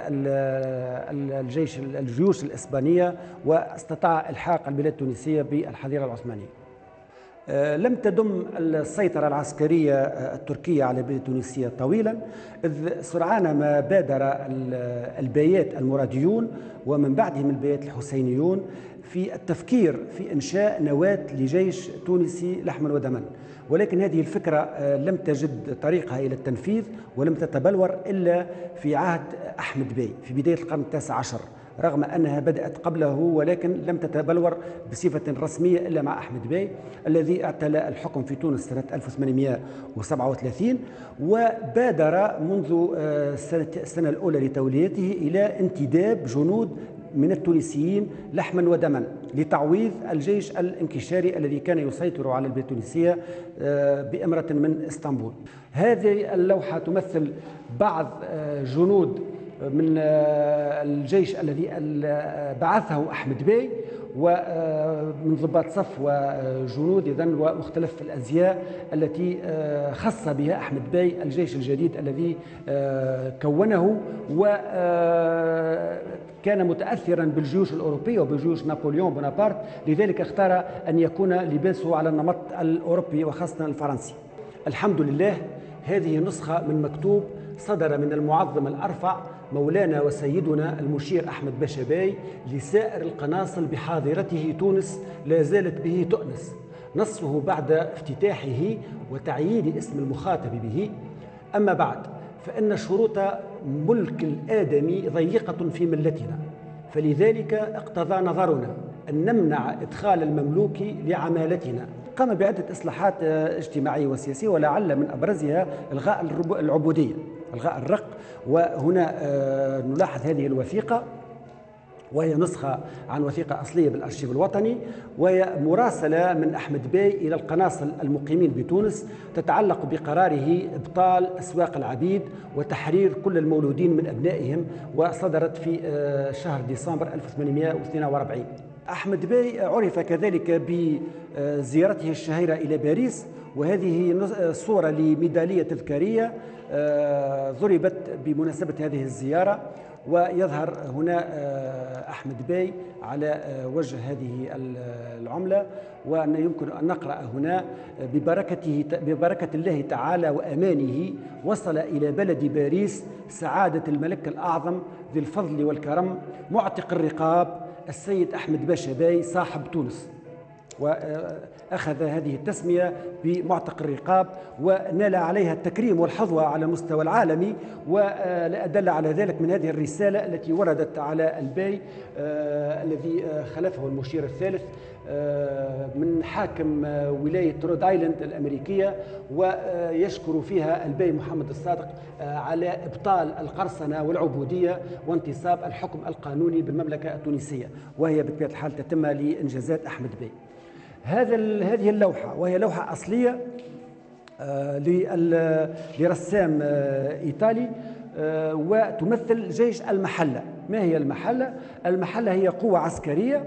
الجيوش الإسبانية واستطاع إلحاق البلاد التونسية بالحظيرة العثمانية. لم تدم السيطرة العسكرية التركية على البلاد التونسية طويلا، إذ سرعان ما بادر البيات المراديون ومن بعدهم البيات الحسينيون في التفكير في إنشاء نواة لجيش تونسي لحما ودما، ولكن هذه الفكرة لم تجد طريقها إلى التنفيذ ولم تتبلور إلا في عهد أحمد بي في بداية القرن التاسع عشر، رغم أنها بدأت قبله ولكن لم تتبلور بصفة رسمية إلا مع أحمد بي الذي اعتلى الحكم في تونس سنة 1837، وبادر منذ السنة الأولى لتوليته إلى انتداب جنود من التونسيين لحما ودما لتعويض الجيش الانكشاري الذي كان يسيطر على البلاد التونسية بإمرة من اسطنبول. هذه اللوحة تمثل بعض جنود من الجيش الذي بعثه أحمد بي ومن ضباط صف وجنود إذن ومختلف الأزياء التي خص بها أحمد بي الجيش الجديد الذي كونه، وكان متأثرا بالجيوش الأوروبية وبجيوش نابليون بونابرت، لذلك اختار أن يكون لباسه على النمط الأوروبي وخاصة الفرنسي. الحمد لله هذه نسخة من مكتوب صدر من المعظم الأرفع مولانا وسيدنا المشير أحمد باشا باي لسائر القناصل بحاضرته تونس لا زالت به تؤنس، نصه بعد افتتاحه وتعيين اسم المخاطب به. أما بعد فإن شروط ملك الآدمي ضيقة في ملتنا، فلذلك اقتضى نظرنا أن نمنع إدخال المملوك لعمالتنا. قام بعدة إصلاحات اجتماعية وسياسية ولعل من أبرزها إلغاء العبودية، إلغاء الرق. وهنا نلاحظ هذه الوثيقة وهي نسخة عن وثيقة أصلية بالأرشيف الوطني، وهي مراسلة من أحمد بي إلى القناصل المقيمين بتونس تتعلق بقراره إبطال أسواق العبيد وتحرير كل المولودين من أبنائهم، وصدرت في شهر ديسمبر 1842. أحمد بي عرف كذلك بزيارته الشهيرة إلى باريس، وهذه صورة لميدالية تذكارية ضربت بمناسبة هذه الزيارة، ويظهر هنا أحمد بي على وجه هذه العملة، وأن يمكن أن نقرأ هنا ببركة الله تعالى وأمانه وصل إلى بلد باريس سعادة الملك الأعظم ذي الفضل والكرم معتق الرقاب السيد أحمد باشا باي صاحب تونس، وأخذ هذه التسمية بمعتق الرقاب ونال عليها التكريم والحظوة على المستوى العالمي. ودل على ذلك من هذه الرسالة التي وردت على الباي الذي خلفه المشير الثالث من حاكم ولاية رود آيلاند الأمريكية، ويشكر فيها الباي محمد الصادق على إبطال القرصنة والعبودية وانتصاب الحكم القانوني بالمملكة التونسية، وهي بطبيعة الحال تتم لإنجازات أحمد بي. هذه اللوحة وهي لوحة أصلية لرسام إيطالي، وتمثل جيش المحلة. ما هي المحلة؟ المحلة هي قوة عسكرية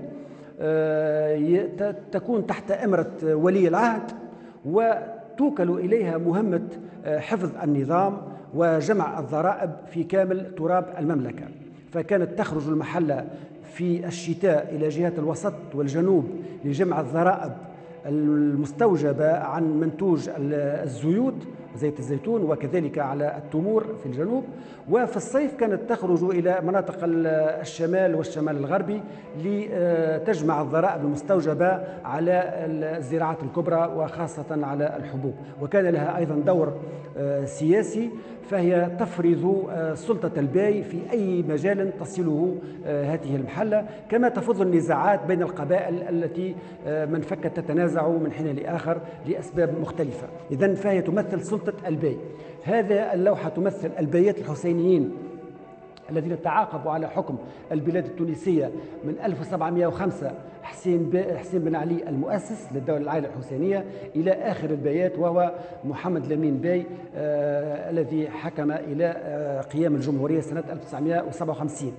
تكون تحت إمرة ولي العهد، وتوكل إليها مهمة حفظ النظام وجمع الضرائب في كامل تراب المملكة. فكانت تخرج المحلة في الشتاء إلى جهات الوسط والجنوب لجمع الضرائب المستوجبة عن منتوج الزيوت زيت الزيتون، وكذلك على التمور في الجنوب. وفي الصيف كانت تخرج إلى مناطق الشمال والشمال الغربي لتجمع الضرائب المستوجبة على الزراعات الكبرى وخاصة على الحبوب. وكان لها أيضا دور سياسي، فهي تفرض سلطة الباي في أي مجال تصله هذه المحلة، كما تفض النزاعات بين القبائل التي من فكت تتنازع من حين لآخر لأسباب مختلفة. إذن فهي تمثل سلطة الباي. هذا اللوحة تمثل البايات الحسينيين الذين تعاقبوا على حكم البلاد التونسية من 1705 حسين بن علي المؤسس للدولة العائلة الحسينية إلى آخر البايات، وهو محمد لمين باي الذي حكم إلى قيام الجمهورية سنة 1957.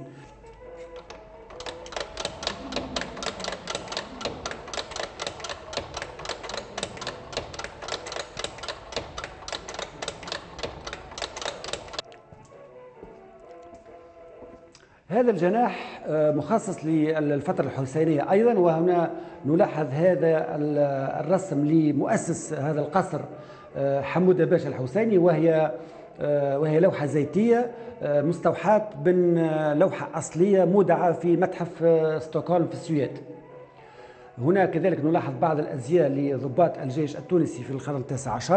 هذا الجناح مخصص للفترة الحسينية أيضا، وهنا نلاحظ هذا الرسم لمؤسس هذا القصر حمودة باشا الحسيني، وهي لوحة زيتية مستوحاة من لوحة أصلية مودعة في متحف ستوكهولم في السويد. هنا كذلك نلاحظ بعض الأزياء لضباط الجيش التونسي في القرن ال19.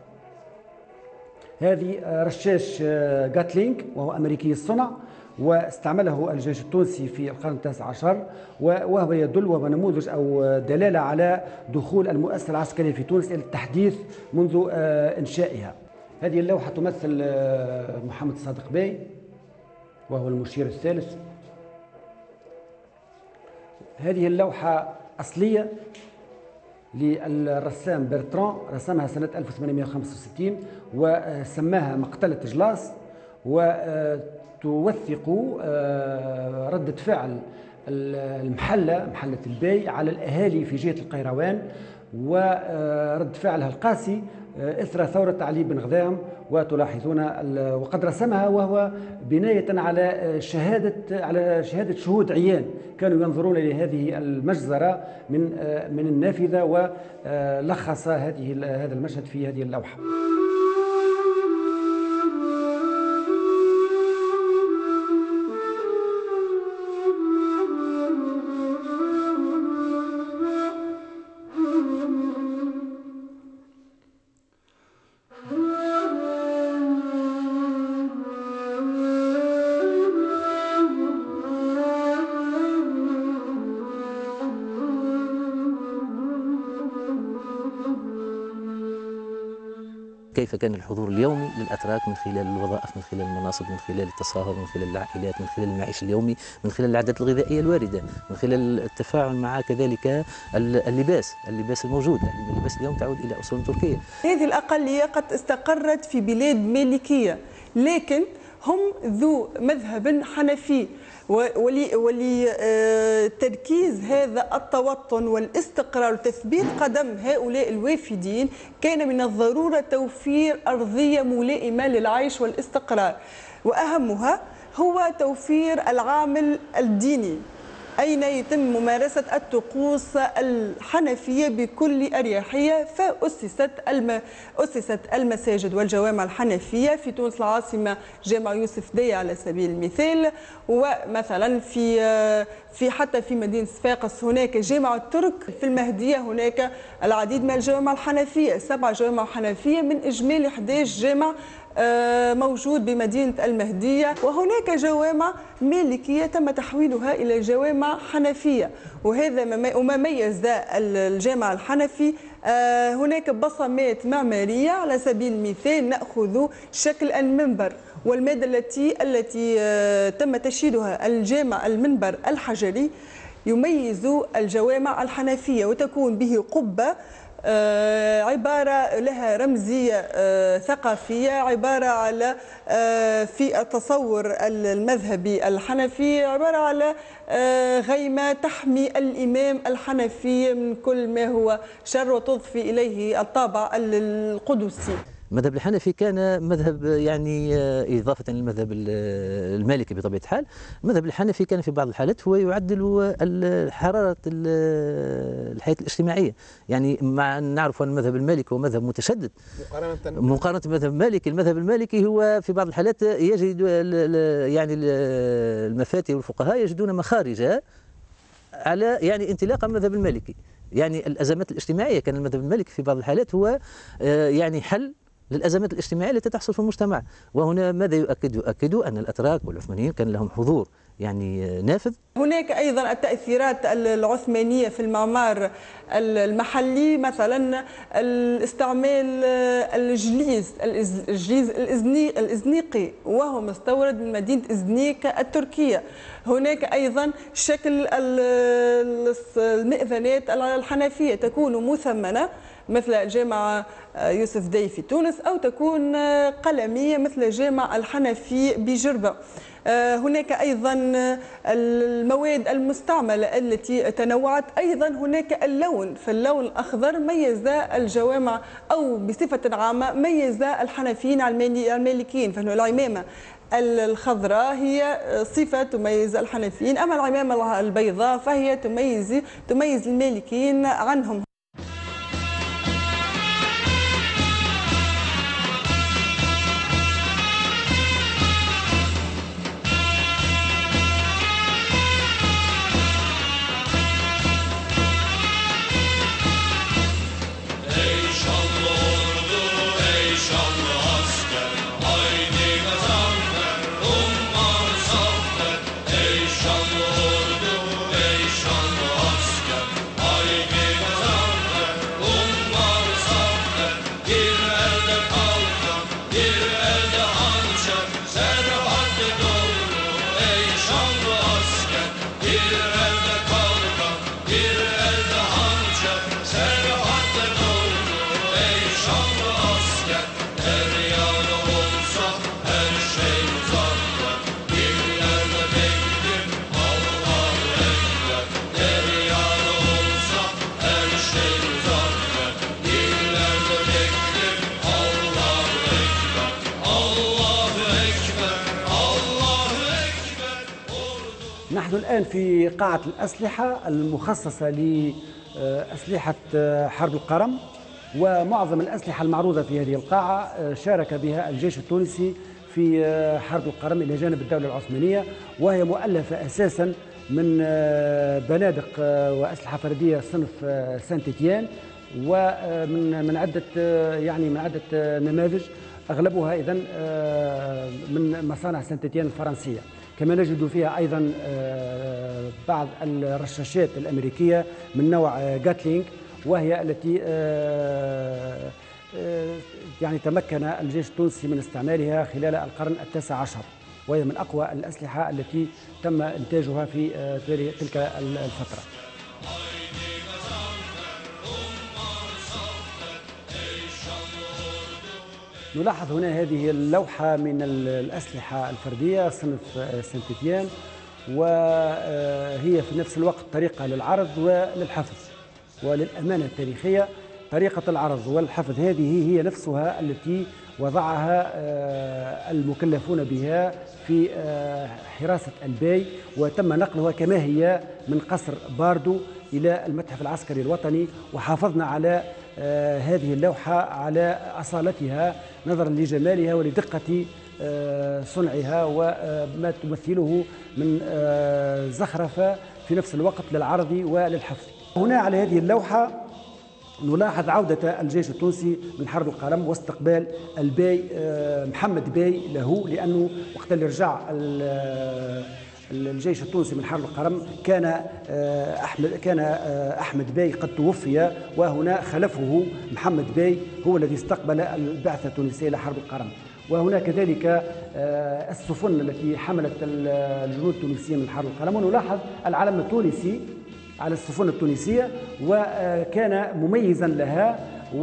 هذه رشاش جاتلينغ وهو أمريكي الصنع، واستعمله الجيش التونسي في القرن ال19، وهو يدل وهو نموذج أو دلالة على دخول المؤسسة العسكرية في تونس إلى التحديث منذ إنشائها. هذه اللوحة تمثل محمد صادق باي وهو المشير الثالث. هذه اللوحة أصلية للرسام برتران، رسمها سنة 1865 وسماها مقتلة جلاس، وتوثق ردة فعل محلة الباي على الأهالي في جهة القيروان، ورد فعلها القاسي إثر ثورة علي بن غذام. وتلاحظون وقد رسمها وهو بناية على شهادة شهود عيان كانوا ينظرون لهذه المجزرة من النافذة، ولخص هذا المشهد في هذه اللوحة. كيف كان الحضور اليومي للأتراك من خلال الوظائف، من خلال المناصب، من خلال التصاهر، من خلال العائلات، من خلال المعيش اليومي، من خلال العادات الغذائية الواردة، من خلال التفاعل مع كذلك اللباس الموجود. اللباس اليوم تعود إلى أصول تركية. هذه الأقلية قد استقرت في بلاد مالكية، لكن هم ذو مذهب حنفي، ولتركيز هذا التوطن والاستقرار وتثبيت قدم هؤلاء الوافدين كان من الضرورة توفير أرضية ملائمة للعيش والاستقرار، وأهمها هو توفير العامل الديني أين يتم ممارسة الطقوس الحنفية بكل أريحية. فأسست المساجد والجوامع الحنفية في تونس العاصمة جامع يوسف داي على سبيل المثال، ومثلا حتى في مدينة صفاقس هناك جامع الترك، في المهدية هناك العديد من الجوامع الحنفية، 7 جوامع حنفية من إجمالي 11 جامع موجود بمدينة المهدية، وهناك جوامع مالكية تم تحويلها إلى جوامع حنفية. وهذا ما ميز الجامع الحنفي، هناك بصمات معمارية. على سبيل المثال نأخذ شكل المنبر والمادة التي تم تشييدها المنبر الحجري يميز الجوامع الحنفية، وتكون به قبة عبارة لها رمزية ثقافية، عبارة على في التصور المذهبي الحنفي عبارة على غيمة تحمي الإمام الحنفي من كل ما هو شر وتضفي إليه الطابع القدسي. المذهب الحنفي كان مذهب يعني إضافة للمذهب المالكي بطبيعة الحال. المذهب الحنفي كان في بعض الحالات هو يعدل حرارة الحياة الاجتماعية، يعني مع أن نعرف أن المذهب المالكي هو مذهب متشدد مقارنة بالمذهب المالكي. المذهب المالكي هو في بعض الحالات يجد يعني المفاتي والفقهاء يجدون مخارج على يعني انطلاق المذهب المالكي، يعني الأزمات الاجتماعية. كان المذهب المالكي في بعض الحالات هو يعني حل للأزمات الاجتماعية التي تحصل في المجتمع. وهنا ماذا يؤكد أن الأتراك والعثمانيين كان لهم حضور يعني نافذ. هناك أيضا التأثيرات العثمانية في المعمار المحلي، مثلا الاستعمال الجليز الإزنيقي وهو مستورد من مدينة إزنيك التركية. هناك أيضا شكل المئذنات الحنفية تكون مثمنة مثل جامع يوسف داي في تونس، أو تكون قلمية مثل جامع الحنفي بجربة. هناك أيضا المواد المستعملة التي تنوعت. أيضا هناك اللون، فاللون الأخضر ميز الجوامع أو بصفة عامة ميز الحنفيين عن المالكيين، فإنه العمامة الخضراء هي صفة تميز الحنفيين، أما العمامة البيضاء فهي تميز المالكين عنهم. نحن الآن في قاعة الأسلحة المخصصة لأسلحة حرب القرم، ومعظم الأسلحة المعروضة في هذه القاعة شارك بها الجيش التونسي في حرب القرم إلى جانب الدولة العثمانية، وهي مؤلفة أساسا من بنادق وأسلحة فردية صنف سانت إتيان، ومن عدة نماذج أغلبها إذن من مصانع سانت إتيان الفرنسية. كما نجد فيها أيضا بعض الرشاشات الأمريكية من نوع جاتلينغ، وهي التي تمكن الجيش التونسي من استعمالها خلال القرن التاسع عشر، وهي من أقوى الأسلحة التي تم إنتاجها في تلك الفترة. نلاحظ هنا هذه اللوحة من الأسلحة الفردية صنف سانت إتيان، وهي في نفس الوقت طريقة للعرض وللحفظ. وللأمانة التاريخية طريقة العرض والحفظ هذه هي نفسها التي وضعها المكلفون بها في حراسة الباي، وتم نقلها كما هي من قصر باردو إلى المتحف العسكري الوطني، وحافظنا على هذه اللوحة على أصالتها نظرا لجمالها ولدقة صنعها وما تمثله من زخرفة في نفس الوقت للعرض وللحفظ. هنا على هذه اللوحة نلاحظ عودة الجيش التونسي من حرب القرم واستقبال الباي محمد باي له، لأنه وقت اللي رجع الجيش التونسي من حرب القرم كان أحمد باي قد توفي، وهنا خلفه محمد باي هو الذي استقبل البعثة التونسية لحرب القرم. وهنا كذلك السفن التي حملت الجنود التونسيين من حرب القرم، ونلاحظ العلم التونسي على السفن التونسية، وكان مميزا لها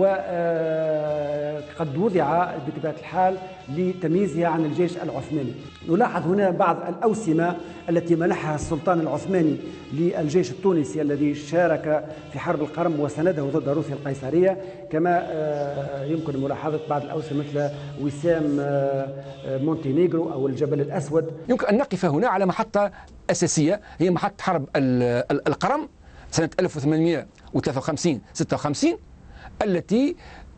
وقد وضع بطبيعة الحال لتمييزها عن الجيش العثماني. نلاحظ هنا بعض الأوسمة التي منحها السلطان العثماني للجيش التونسي الذي شارك في حرب القرم وسنده ضد روسيا القيصرية، كما يمكن ملاحظة بعض الأوسمة مثل وسام مونتينيغرو أو الجبل الأسود. يمكن أن نقف هنا على محطة أساسية هي محطة حرب القرم سنة 1853-56 التي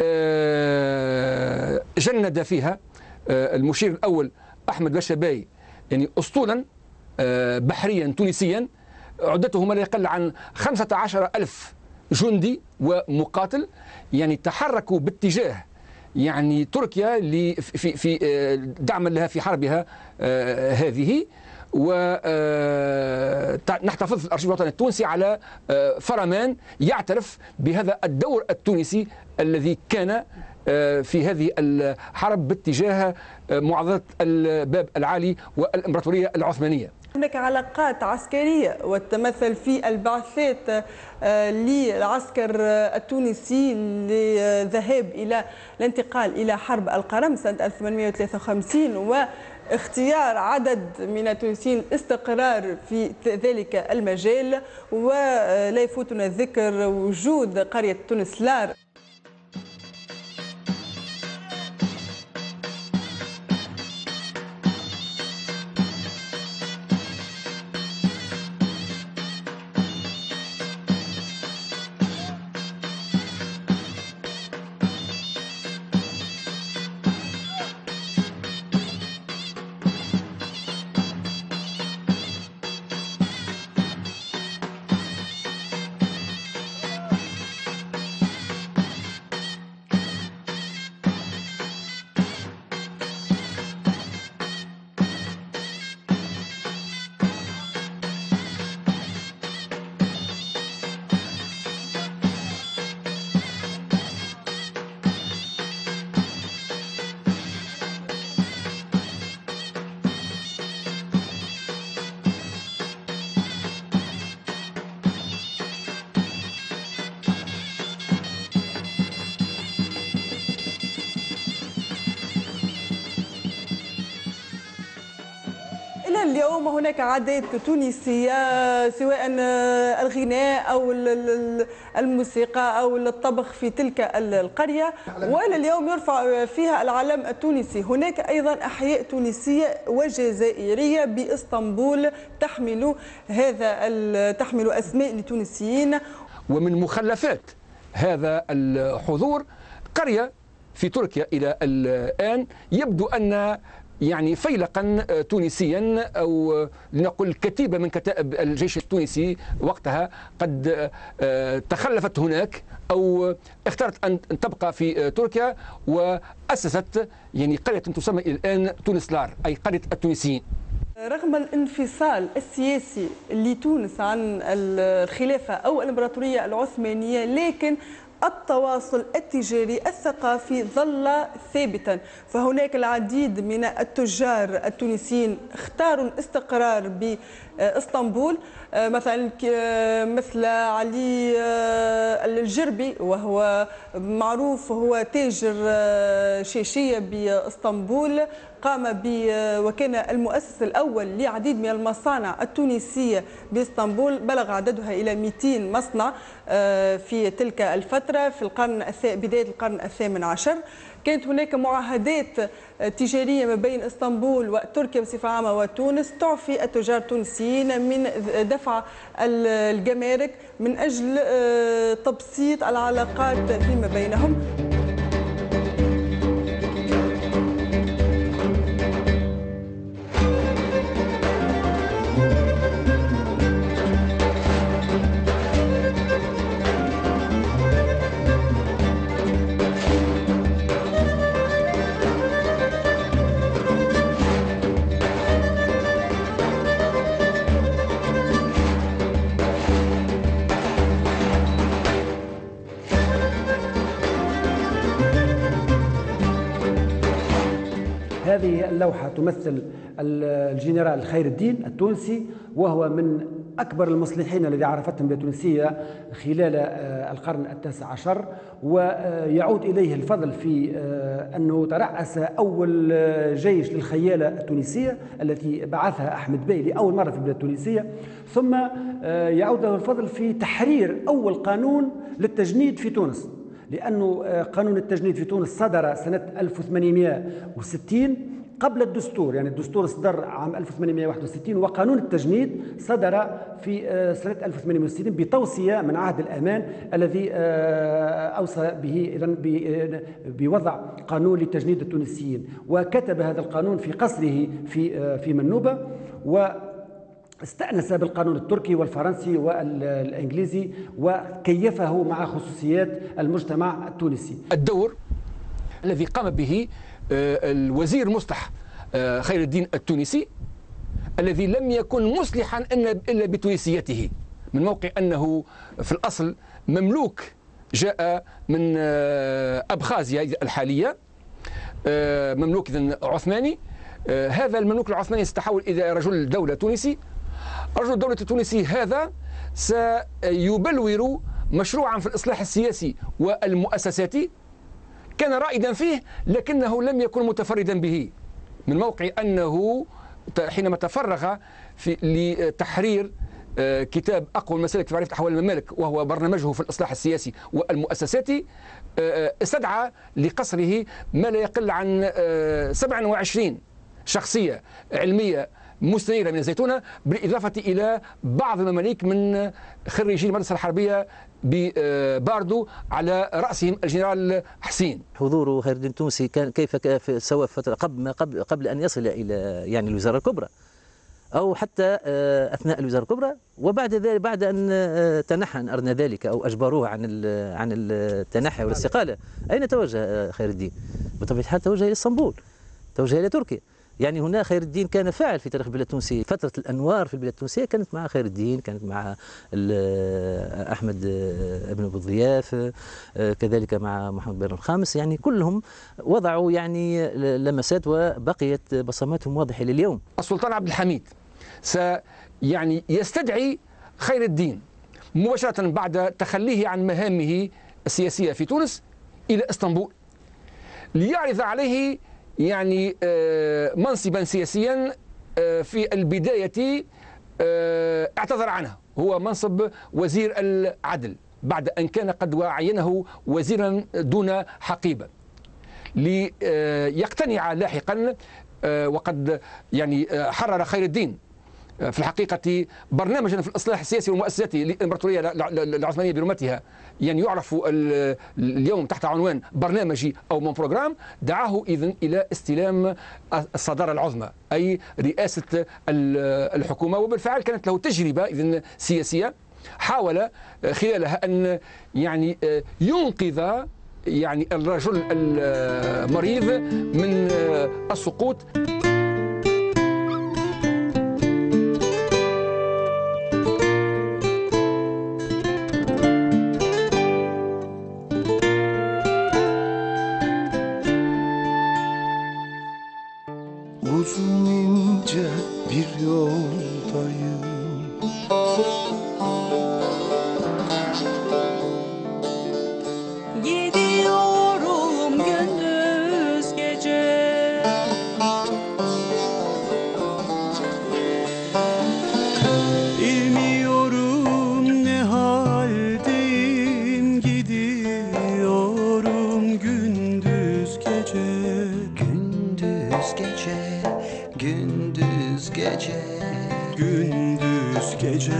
جند فيها المشير الأول أحمد باشا باي، يعني أسطولا بحريا تونسيا عدته ما لا يقل عن 15,000 جندي ومقاتل، يعني تحركوا باتجاه يعني تركيا في دعما لها في حربها هذه. ونحتفظ في الأرشيف الوطني التونسي على فرمان يعترف بهذا الدور التونسي الذي كان في هذه الحرب باتجاه معضلة الباب العالي والإمبراطورية العثمانية. هناك علاقات عسكرية وتتمثل في البعثات للعسكر التونسي للذهاب إلى الانتقال إلى حرب القرم سنة 1853 واختيار عدد من التونسيين الاستقرار في ذلك المجال. ولا يفوتنا ذكر وجود قرية تونس لار. إلى اليوم هناك عادات تونسية سواء الغناء أو الموسيقى أو الطبخ في تلك القرية، وإلى اليوم يرفع فيها العلم التونسي. هناك أيضا أحياء تونسية وجزائرية بإسطنبول تحمل أسماء لتونسيين. ومن مخلفات هذا الحضور قرية في تركيا إلى الآن يبدو أن يعني فيلقا تونسيا أو لنقل كتيبة من كتائب الجيش التونسي وقتها قد تخلفت هناك أو اختارت أن تبقى في تركيا وأسست يعني قرية تسمى إلى الآن تونسلار، أي قرية التونسيين. رغم الانفصال السياسي لتونس عن الخلافة أو الإمبراطورية العثمانية، لكن التواصل التجاري الثقافي ظل ثابتا. فهناك العديد من التجار التونسيين اختاروا الاستقرار بإسطنبول، مثل علي الجربي وهو معروف، هو تاجر شاشية بإسطنبول، قام وكان المؤسس الأول لعديد من المصانع التونسية بإسطنبول، بلغ عددها إلى 200 مصنع في تلك الفترة في بداية القرن الثامن عشر. كانت هناك معاهدات تجارية ما بين إسطنبول وتركيا بصفة عامة وتونس تعفي التجار التونسيين من دفع الجمارك من أجل تبسيط العلاقات فيما بينهم. هذه اللوحة تمثل الجنرال خير الدين التونسي، وهو من أكبر المصلحين الذي عرفتهم التونسية خلال القرن التاسع عشر، ويعود إليه الفضل في أنه ترأس أول جيش للخيالة التونسية التي بعثها أحمد بي لأول مرة في البلاد التونسية، ثم يعود له الفضل في تحرير أول قانون للتجنيد في تونس، لأنه قانون التجنيد في تونس صدر سنة 1860 قبل الدستور، يعني الدستور صدر عام 1861 وقانون التجنيد صدر في سنة 1860 بتوصية من عهد الأمان الذي أوصى به إذن بوضع قانون لتجنيد التونسيين، وكتب هذا القانون في قصره في منوبة، واستأنس بالقانون التركي والفرنسي والإنجليزي وكيفه مع خصوصيات المجتمع التونسي. الدور الذي قام به الوزير المصلح خير الدين التونسي، الذي لم يكن مصلحا إلا بتونسيته، من موقع أنه في الأصل مملوك جاء من أبخازيا الحالية، مملوك إذن عثماني. هذا المملوك العثماني استحول إلى رجل دولة تونسي. رجل الدولة التونسي هذا سيبلور مشروعا في الإصلاح السياسي والمؤسساتي، كان رائدا فيه لكنه لم يكن متفردا به، من موقع أنه حينما تفرغ لتحرير كتاب أقوى المسالك في معرفة أحوال الممالك وهو برنامجه في الإصلاح السياسي والمؤسساتي، استدعى لقصره ما لا يقل عن 27 شخصية علمية مستنيرة من الزيتونة، بالإضافة إلى بعض المماليك من خريجي المدرسة الحربية بباردو على رأسهم الجنرال حسين. حضور خير الدين التونسي كان كيف سواء فترة قبل أن يصل إلى يعني الوزارة الكبرى أو حتى أثناء الوزارة الكبرى، وبعد ذلك بعد أن تنحى أن أردنا ذلك أو أجبروه عن التنحي والاستقالة، أين توجه خير الدين؟ بطبيعة الحال توجه إلى اسطنبول، توجه إلى تركيا. يعني هنا خير الدين كان فاعل في تاريخ البلاد التونسية. فترة الأنوار في البلاد التونسية كانت مع خير الدين، كانت مع أحمد بن أبو ضياف، كذلك مع محمد بن الخامس، يعني كلهم وضعوا يعني لمسات وبقيت بصماتهم واضحة لليوم. السلطان عبد الحميد يعني يستدعي خير الدين مباشرة بعد تخليه عن مهامه السياسية في تونس إلى اسطنبول ليعرض عليه يعني منصبا سياسيا في البداية اعتذر عنه، هو منصب وزير العدل بعد أن كان قد عينه وزيرا دون حقيبة، ليقتنع لاحقا. وقد يعني حرر خير الدين في الحقيقة برنامجا في الإصلاح السياسي والمؤسساتي للإمبراطورية العثمانية برمتها، يعني يعرف اليوم تحت عنوان برنامجي أو من بروجرام، دعاه إذن إلى استلام الصدارة العظمى أي رئاسة الحكومة. وبالفعل كانت له تجربة إذن سياسية حاول خلالها أن يعني ينقذ يعني الرجل المريض من السقوط. Uzun ince bir yoldayım, gidiyorum gündüz gece, bilmiyorum ne haldeyim, gidiyorum gündüz gece. Gündüz gece, gündüz gece,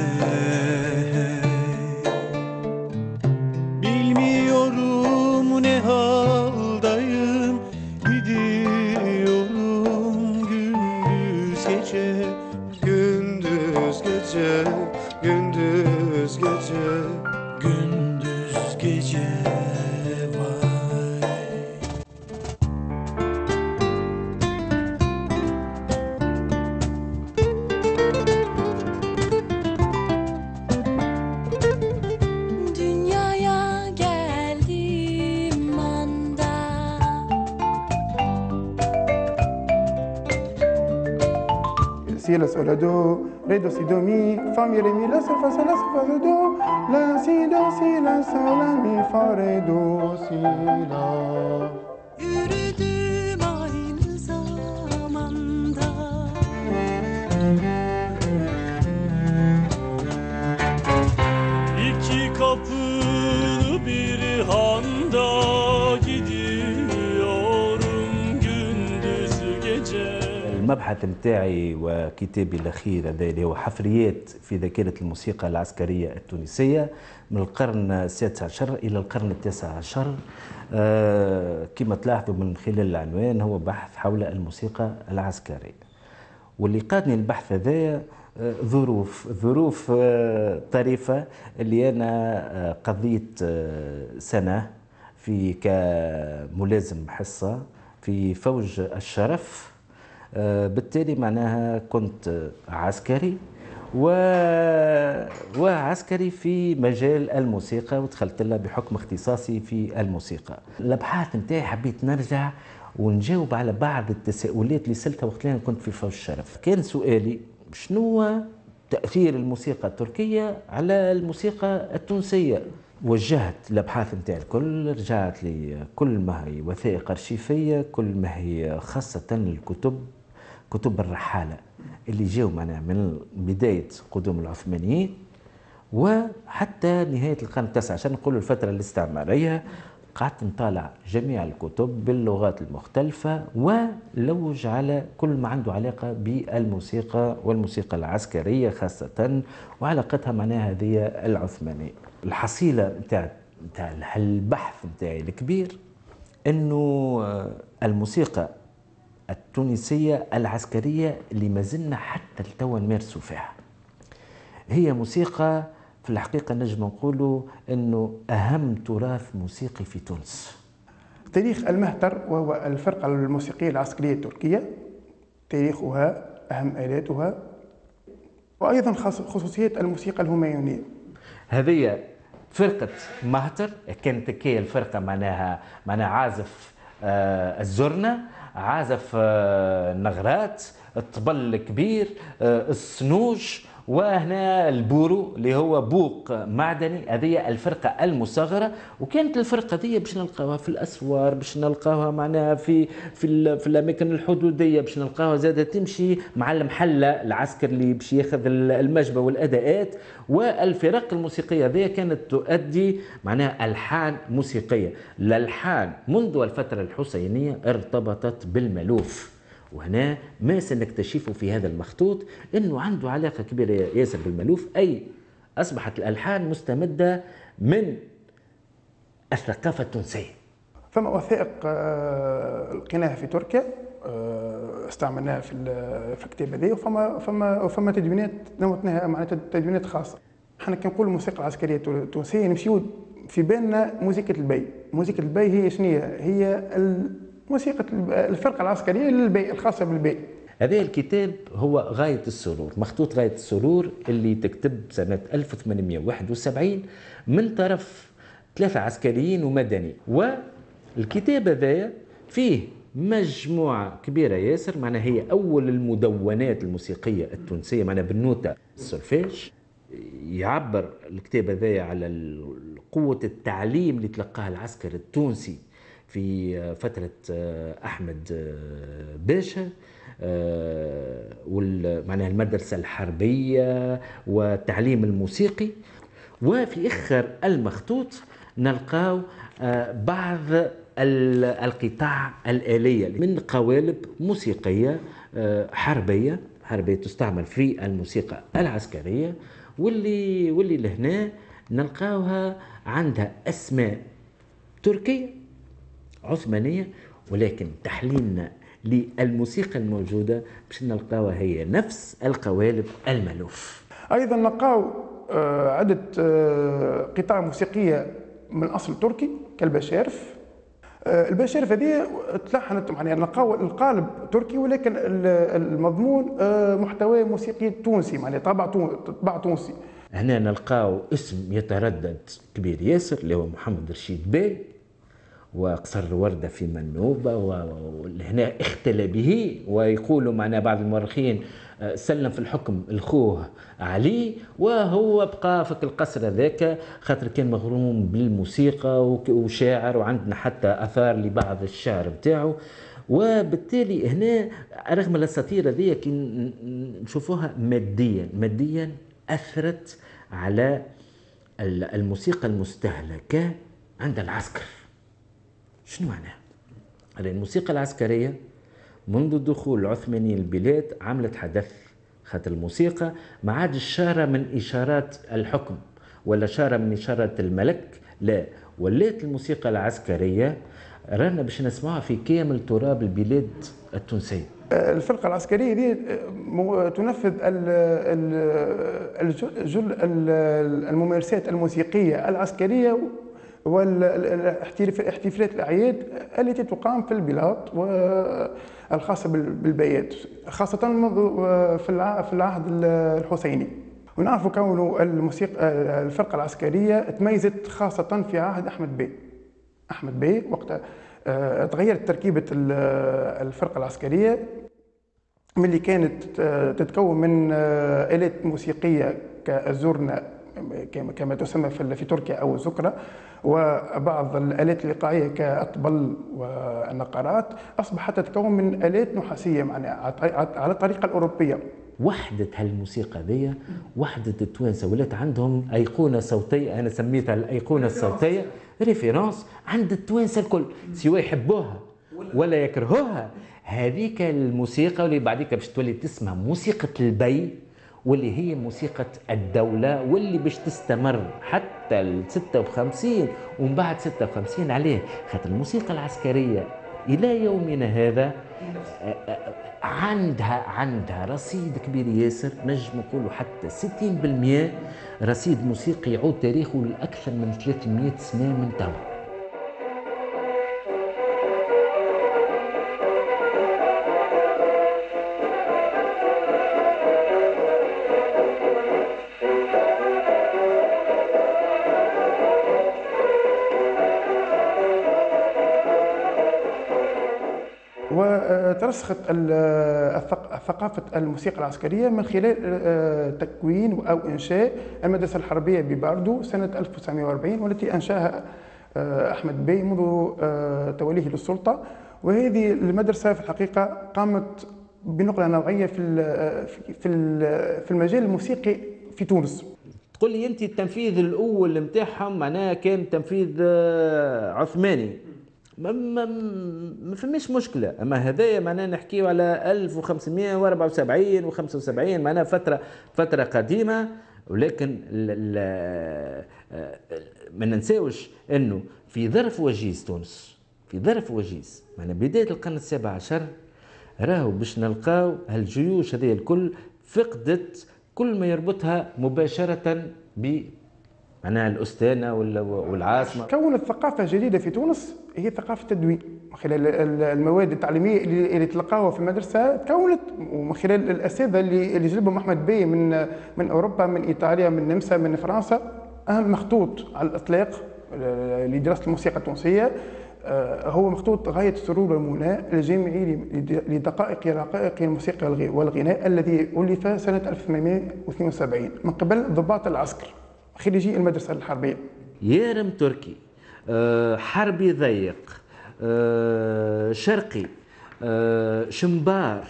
bilmiyorum ne haldayım, gidiyorum gündüz gece, gündüz gece, gündüz gece, gündüz gece. Si la sol la do, ré do si do mi, fa mi ré mi la sol fa sol la do, la si do si la sol la mi fa ré do si la. Yürüdüm aynı zamanda, İki kapılı bir handa, gidiyorum gündüz gece. المبحث متاعي وكتابي الأخير هذا اللي هو حفريات في ذاكرة الموسيقى العسكرية التونسية من القرن السادس عشر إلى القرن التاسع عشر. كما تلاحظوا من خلال العنوان هو بحث حول الموسيقى العسكرية، واللي قادني البحث هذا ظروف طريفة اللي أنا قضيت سنة في كملازم حصة في فوج الشرف. بالتالي معناها كنت عسكري وعسكري في مجال الموسيقى، ودخلت لها بحكم اختصاصي في الموسيقى. الابحاث نتاعي حبيت نرجع ونجاوب على بعض التساؤلات اللي سألتها وقت اللي كنت في فوج الشرف. كان سؤالي شنو تأثير الموسيقى التركية على الموسيقى التونسية. وجهت الابحاث نتاعي الكل، رجعت لي كل ما هي وثائق ارشيفيه، كل ما هي خاصه الكتب، كتب الرحاله اللي جاوا معنا من بدايه قدوم العثمانيين وحتى نهايه القرن التاسع عشر، نقولوا الفتره الاستعماريه. قعدت نطالع جميع الكتب باللغات المختلفه ولوج على كل ما عنده علاقه بالموسيقى والموسيقى العسكريه خاصه وعلاقتها معناها هذه العثمانيه. الحصيله نتاع البحث نتاعي الكبير انه الموسيقى التونسيه العسكريه اللي ما زلنا حتى لتوا نمارسوا فيها هي موسيقى في الحقيقه نجم نقولوا انه اهم تراث موسيقي في تونس. تاريخ المهتر وهو الفرقه الموسيقيه العسكريه التركيه، تاريخها، اهم الاتها، وايضا خصوصيات الموسيقى الهميونيه. هذه فرقة مهتر، كانت كي الفرقة معناها عازف الزرنة، عازف النغرات، الطبل الكبير، السنوج، وهنا البورو اللي هو بوق معدني، هذه الفرقة المصغرة. وكانت الفرقة دي باش نلقاوها في الأسوار، باش نلقاوها معناها في الأماكن الحدودية، باش نلقاوها زادة تمشي مع المحلة العسكر اللي باش ياخذ المجبة والأداءات. والفرق الموسيقية هذه كانت تؤدي معناها ألحان موسيقية. الألحان منذ الفترة الحسينية ارتبطت بالملوف، وهنا ما سنكتشفه في هذا المخطوط أنه عنده علاقة كبيرة ياسر بالملوف، أي أصبحت الألحان مستمدة من الثقافة التونسية. فما وثائق لقيناها في تركيا استعملناها في الكتاب هذا، وفما تدوينات نوتناها معناتها تدوينات خاصة. احنا كي نقولوا الموسيقى العسكرية التونسية نمشيو في بالنا موسيقى البي. موسيقى البي هي شنو هي موسيقى الفرقة العسكرية للبي الخاصة بالبي. هذا الكتاب هو غاية السرور، مخطوط غاية السرور اللي تكتب سنة 1871 من طرف 3 عسكريين ومدني. والكتاب هذا فيه مجموعة كبيرة ياسر، معناها هي أول المدونات الموسيقية التونسية معناها بالنوتة السولفيج. يعبر الكتاب هذا على قوة التعليم اللي تلقاها العسكر التونسي في فترة أحمد باشا، معناها المدرسة الحربية والتعليم الموسيقي. وفي آخر المخطوط نلقاو بعض القطاع الآلية من قوالب موسيقية حربية تستعمل في الموسيقى العسكرية، واللي لهنا نلقاوها عندها أسماء تركية عثمانية، ولكن تحليلنا للموسيقى الموجودة باش نلقاوها هي نفس القوالب الملوف. أيضا نلقاو عدة قطع موسيقية من أصل تركي كالبشارف. البشارف هذه تلحنت يعني نلقاو القالب تركي، ولكن المضمون محتوى موسيقي تونسي، يعني طابع تونسي. هنا نلقاو اسم يتردد كبير ياسر اللي هو محمد رشيد باي، وقصر وردة في منوبة، وهنا اختلى به. ويقولوا معنا بعض المؤرخين سلم في الحكم الخوه علي، وهو بقى في القصر هذاك خاطر كان مغروم بالموسيقى وشاعر، وعندنا حتى اثار لبعض الشعر بتاعه. وبالتالي هنا رغم الاساطير هذه كي نشوفوها ماديا اثرت على الموسيقى المستهلكه عند العسكر. شنو معناها؟ الموسيقى العسكرية منذ دخول العثمانيين البلاد عملت حدث، خاطر الموسيقى ما عادش شارة من إشارات الحكم ولا شارة من إشارات الملك، لا، ولات الموسيقى العسكرية رانا باش نسمعها في كامل تراب البلاد التونسية. الفرقة العسكرية دي تنفذ الممارسات الموسيقية العسكرية والاحتفالات الأعياد التي تقام في البلاد والخاصة بالبيات، خاصة في العهد الحسيني. ونعرف كونه الفرقة العسكرية تميزت خاصة في عهد أحمد بي وقت تغيرت تركيبة الفرقة العسكرية من اللي كانت تتكون من آلات موسيقية كالزورنة كما تسمى في تركيا أو الزكرة، وبعض الآلات الإيقاعية كالطبل والنقرات، أصبحت تتكون من آلات نحاسية على الطريقة الأوروبية. وحدة هالموسيقى ذي وحدة التوانسة، ولات عندهم أيقونة صوتية، أنا سميتها الأيقونة الصوتية ريفيرانس عند التوانسة الكل، سواء يحبوها ولا يكرهوها. هذيك الموسيقى واللي بعديك باش تولي تسمى موسيقى البي، واللي هي موسيقى الدولة، واللي باش تستمر حتى ال 56 ومن بعد 56. عليه خاطر الموسيقى العسكرية إلى يومنا هذا عندها رصيد كبير ياسر، نجم نقولوا حتى 60% رصيد موسيقي يعود تاريخه لأكثر من 300 سنة من توا. ترسخت ثقافة الموسيقى العسكرية من خلال تكوين أو إنشاء المدرسة الحربية بباردو سنة 1940، والتي أنشأها أحمد بي منذ توليه للسلطة. وهذه المدرسة في الحقيقة قامت بنقلة نوعية في المجال الموسيقي في تونس. تقول لي أنت التنفيذ الأول نتاعهم معناها كان تنفيذ عثماني، ما فماش مشكله، اما هذايا معناها نحكيو على 1574 و75 معناها فتره قديمه. ولكن ما ننساوش انه في ظرف وجيز تونس، في ظرف وجيز معناها بدايه القرن السابع عشر راهو باش نلقاو هالجيوش هذه الكل فقدت كل ما يربطها مباشره ب معناها الأستانة والعاصمة. كونت ثقافة جديدة في تونس هي ثقافة التدوين من خلال المواد التعليمية اللي تلقاوها في المدرسة، تكونت ومن خلال الأساتذة اللي جلبهم أحمد بي من أوروبا، من إيطاليا، من النمسا، من فرنسا. أهم مخطوط على الإطلاق لدراسة الموسيقى التونسية هو مخطوط غاية السرور والمنى الجامعي لدقائق رقائق الموسيقى والغناء الذي ألف سنة 1872 من قبل ضباط العسكر خريجي المدرسة الحربية. يارم تركي، حربي ضيق، شرقي، شمبار،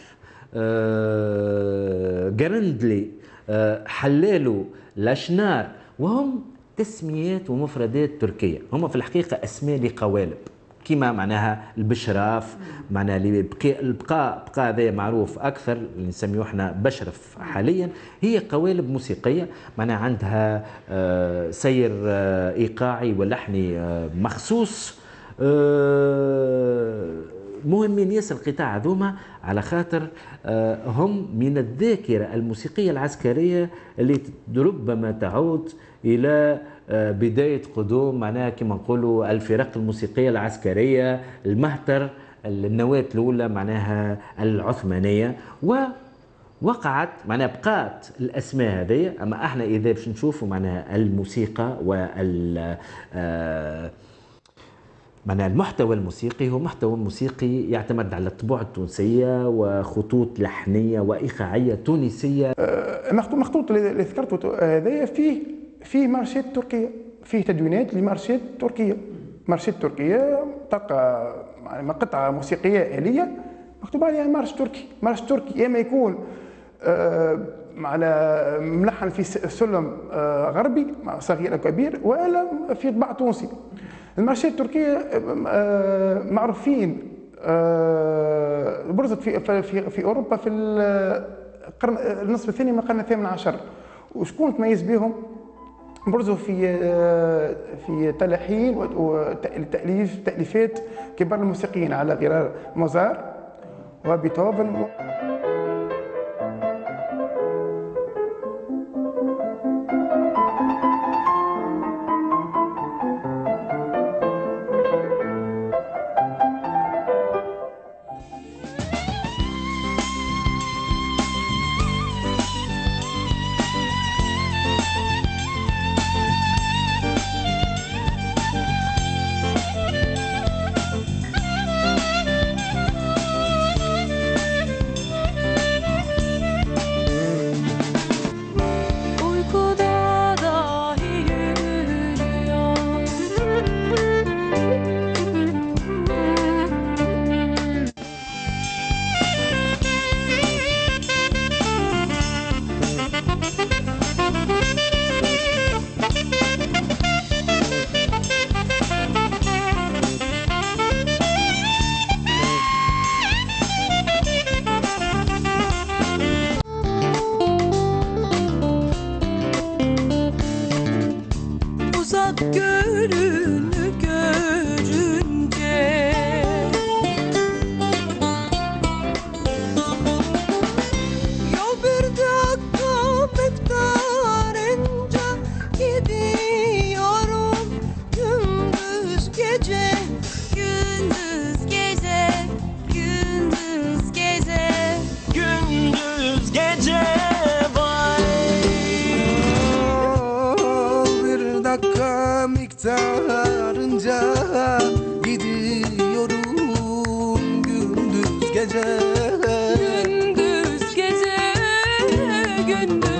قرندلي، حلالو، لاشنار، وهم تسميات ومفردات تركية، هم في الحقيقة أسماء لقوالب كما معناها البشراف، معناها البقاء هذا معروف أكثر اللي نسميوه احنا بشرف حاليا، هي قوالب موسيقية معناها عندها سير إيقاعي ولحني مخصوص. مهمين ياسر القطاع هذوما على خاطر هم من الذاكرة الموسيقية العسكرية اللي ربما تعود إلى بداية قدوم معناها كما نقولوا الفرق الموسيقية العسكرية المهتر، النواة الأولى معناها العثمانية، ووقعت معناها بقات الأسماء هذه. أما احنا إذا باش نشوفوا معناها الموسيقى وال معناها المحتوى الموسيقي هو محتوى موسيقي يعتمد على الطبوع التونسية وخطوط لحنية وإيقاعية تونسية. مخطوط اللي ذكرته هذايا فيه مارشات تركية، فيه تدوينات لمارشات تركية. مارشات تركية تلقى قطعة موسيقية آلية مكتوب عليها مارش تركي. مارش تركي يا اما يكون معنا ملحن في سلم غربي صغير أو كبير، ولا في طبع تونسي. المارشات التركية معروفين برزت في أوروبا في القرن النصف الثاني من القرن الثامن عشر. وشكون تميز بهم؟ برزوا في تلحين وتأليفات كبار الموسيقيين على غرار موزار وبيتهوفن. gündüz